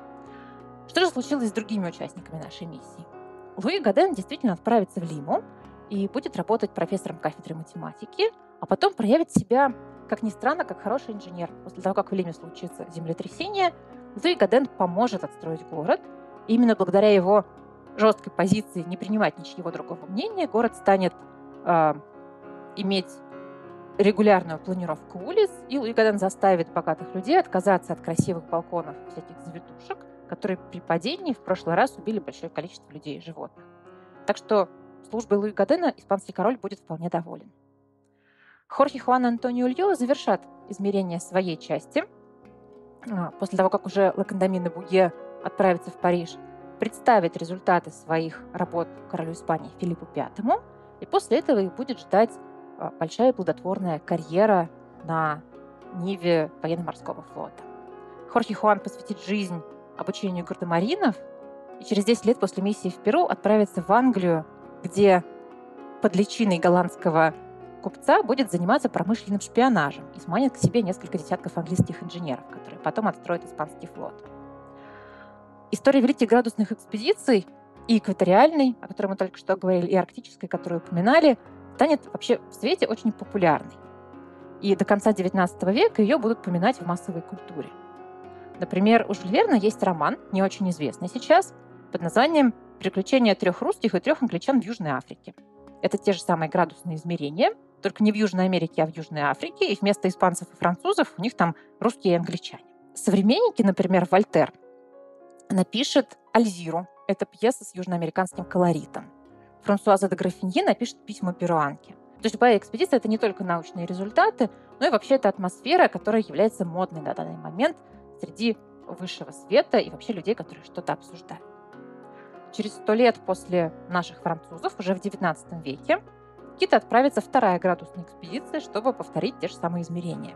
Что же случилось с другими участниками нашей миссии? Луи Гаден действительно отправится в Лиму и будет работать профессором кафедры математики, а потом проявит себя, как ни странно, как хороший инженер. После того, как в Лиме случится землетрясение, Луи Гаден поможет отстроить город. И именно благодаря его жесткой позиции не принимать ничьего другого мнения, город станет э, иметь регулярную планировку улиц, и Луи Гаден заставит богатых людей отказаться от красивых балконов и всяких завитушек, которые при падении в прошлый раз убили большое количество людей и животных. Так что службой Луи Гадена испанский король будет вполне доволен. Хорхе Хуан Антонио Ульо завершат измерение своей части. После того, как уже Лакандамин и Буге отправятся в Париж, представит результаты своих работ королю Испании Филиппу Пятому, и после этого их будет ждать большая плодотворная карьера на ниве военно-морского флота. Хорхе Хуан посвятит жизнь обучению гардемаринов и через десять лет после миссии в Перу отправится в Англию, где под личиной голландского купца будет заниматься промышленным шпионажем и сманит к себе несколько десятков английских инженеров, которые потом отстроят испанский флот. История великих градусных экспедиций, и экваториальной, о которой мы только что говорили, и арктической, которую упоминали, станет вообще в свете очень популярной. И до конца девятнадцатого века ее будут поминать в массовой культуре. Например, у Жюль Верна есть роман, не очень известный сейчас, под названием «Приключения трех русских и трех англичан в Южной Африке». Это те же самые градусные измерения, только не в Южной Америке, а в Южной Африке, и вместо испанцев и французов у них там русские и англичане. Современники, например, Вольтер, напишет «Альзиру». Это пьеса с южноамериканским колоритом. Франсуаза де Графиньи напишет «Письма перуанки». То есть любая экспедиция — это не только научные результаты, но и вообще это атмосфера, которая является модной на данный момент среди высшего света и вообще людей, которые что-то обсуждают. Через сто лет после наших французов, уже в девятнадцатом веке, в Китай отправится вторая градусная экспедиция, чтобы повторить те же самые измерения.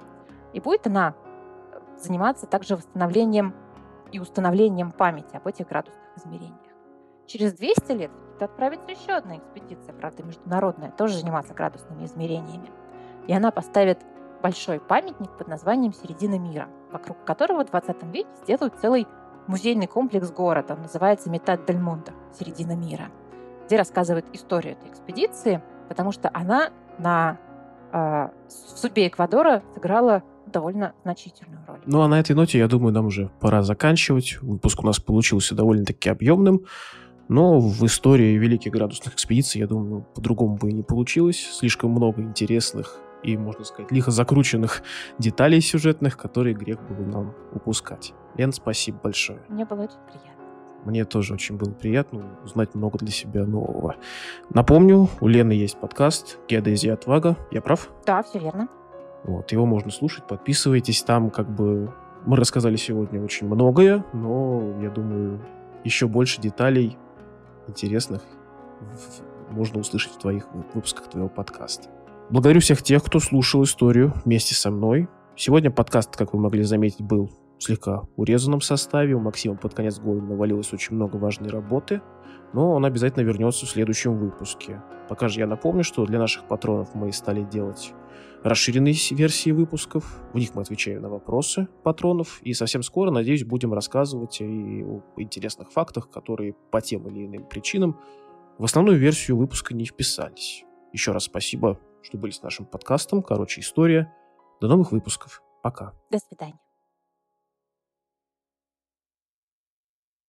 И будет она заниматься также восстановлением и установлением памяти об этих градусных измерениях. Через двести лет в Китай отправится еще одна экспедиция, правда, международная, тоже заниматься градусными измерениями. И она поставит большой памятник под названием «Середина мира», вокруг которого в двадцатом веке сделают целый музейный комплекс города. Он называется «Метад дель Мундо» — «Середина мира», где рассказывает историю этой экспедиции, потому что она на, э, в судьбе Эквадора сыграла довольно значительную роль. Ну а на этой ноте, я думаю, нам уже пора заканчивать. Выпуск у нас получился довольно-таки объемным, но в истории великих градусных экспедиций, я думаю, по-другому бы и не получилось. Слишком много интересных и, можно сказать, лихо закрученных деталей сюжетных, которые грех было нам упускать. Лен, спасибо большое. Мне было очень приятно. Мне тоже очень было приятно узнать много для себя нового. Напомню, у Лены есть подкаст «Геодезия Отвага». Я прав? Да, все верно. Вот, его можно слушать, подписывайтесь. Там как бы мы рассказали сегодня очень многое, но, я думаю, еще больше деталей интересных можно услышать в твоих выпусках твоего подкаста. Благодарю всех тех, кто слушал историю вместе со мной. Сегодня подкаст, как вы могли заметить, был в слегка урезанном составе. У Максима под конец года навалилось очень много важной работы, но он обязательно вернется в следующем выпуске. Пока же я напомню, что для наших патронов мы стали делать расширенные версии выпусков. В них мы отвечаем на вопросы патронов. И совсем скоро, надеюсь, будем рассказывать и о интересных фактах, которые по тем или иным причинам в основную версию выпуска не вписались. Еще раз спасибо, что были с нашим подкастом. Короче, история. До новых выпусков. Пока. До свидания.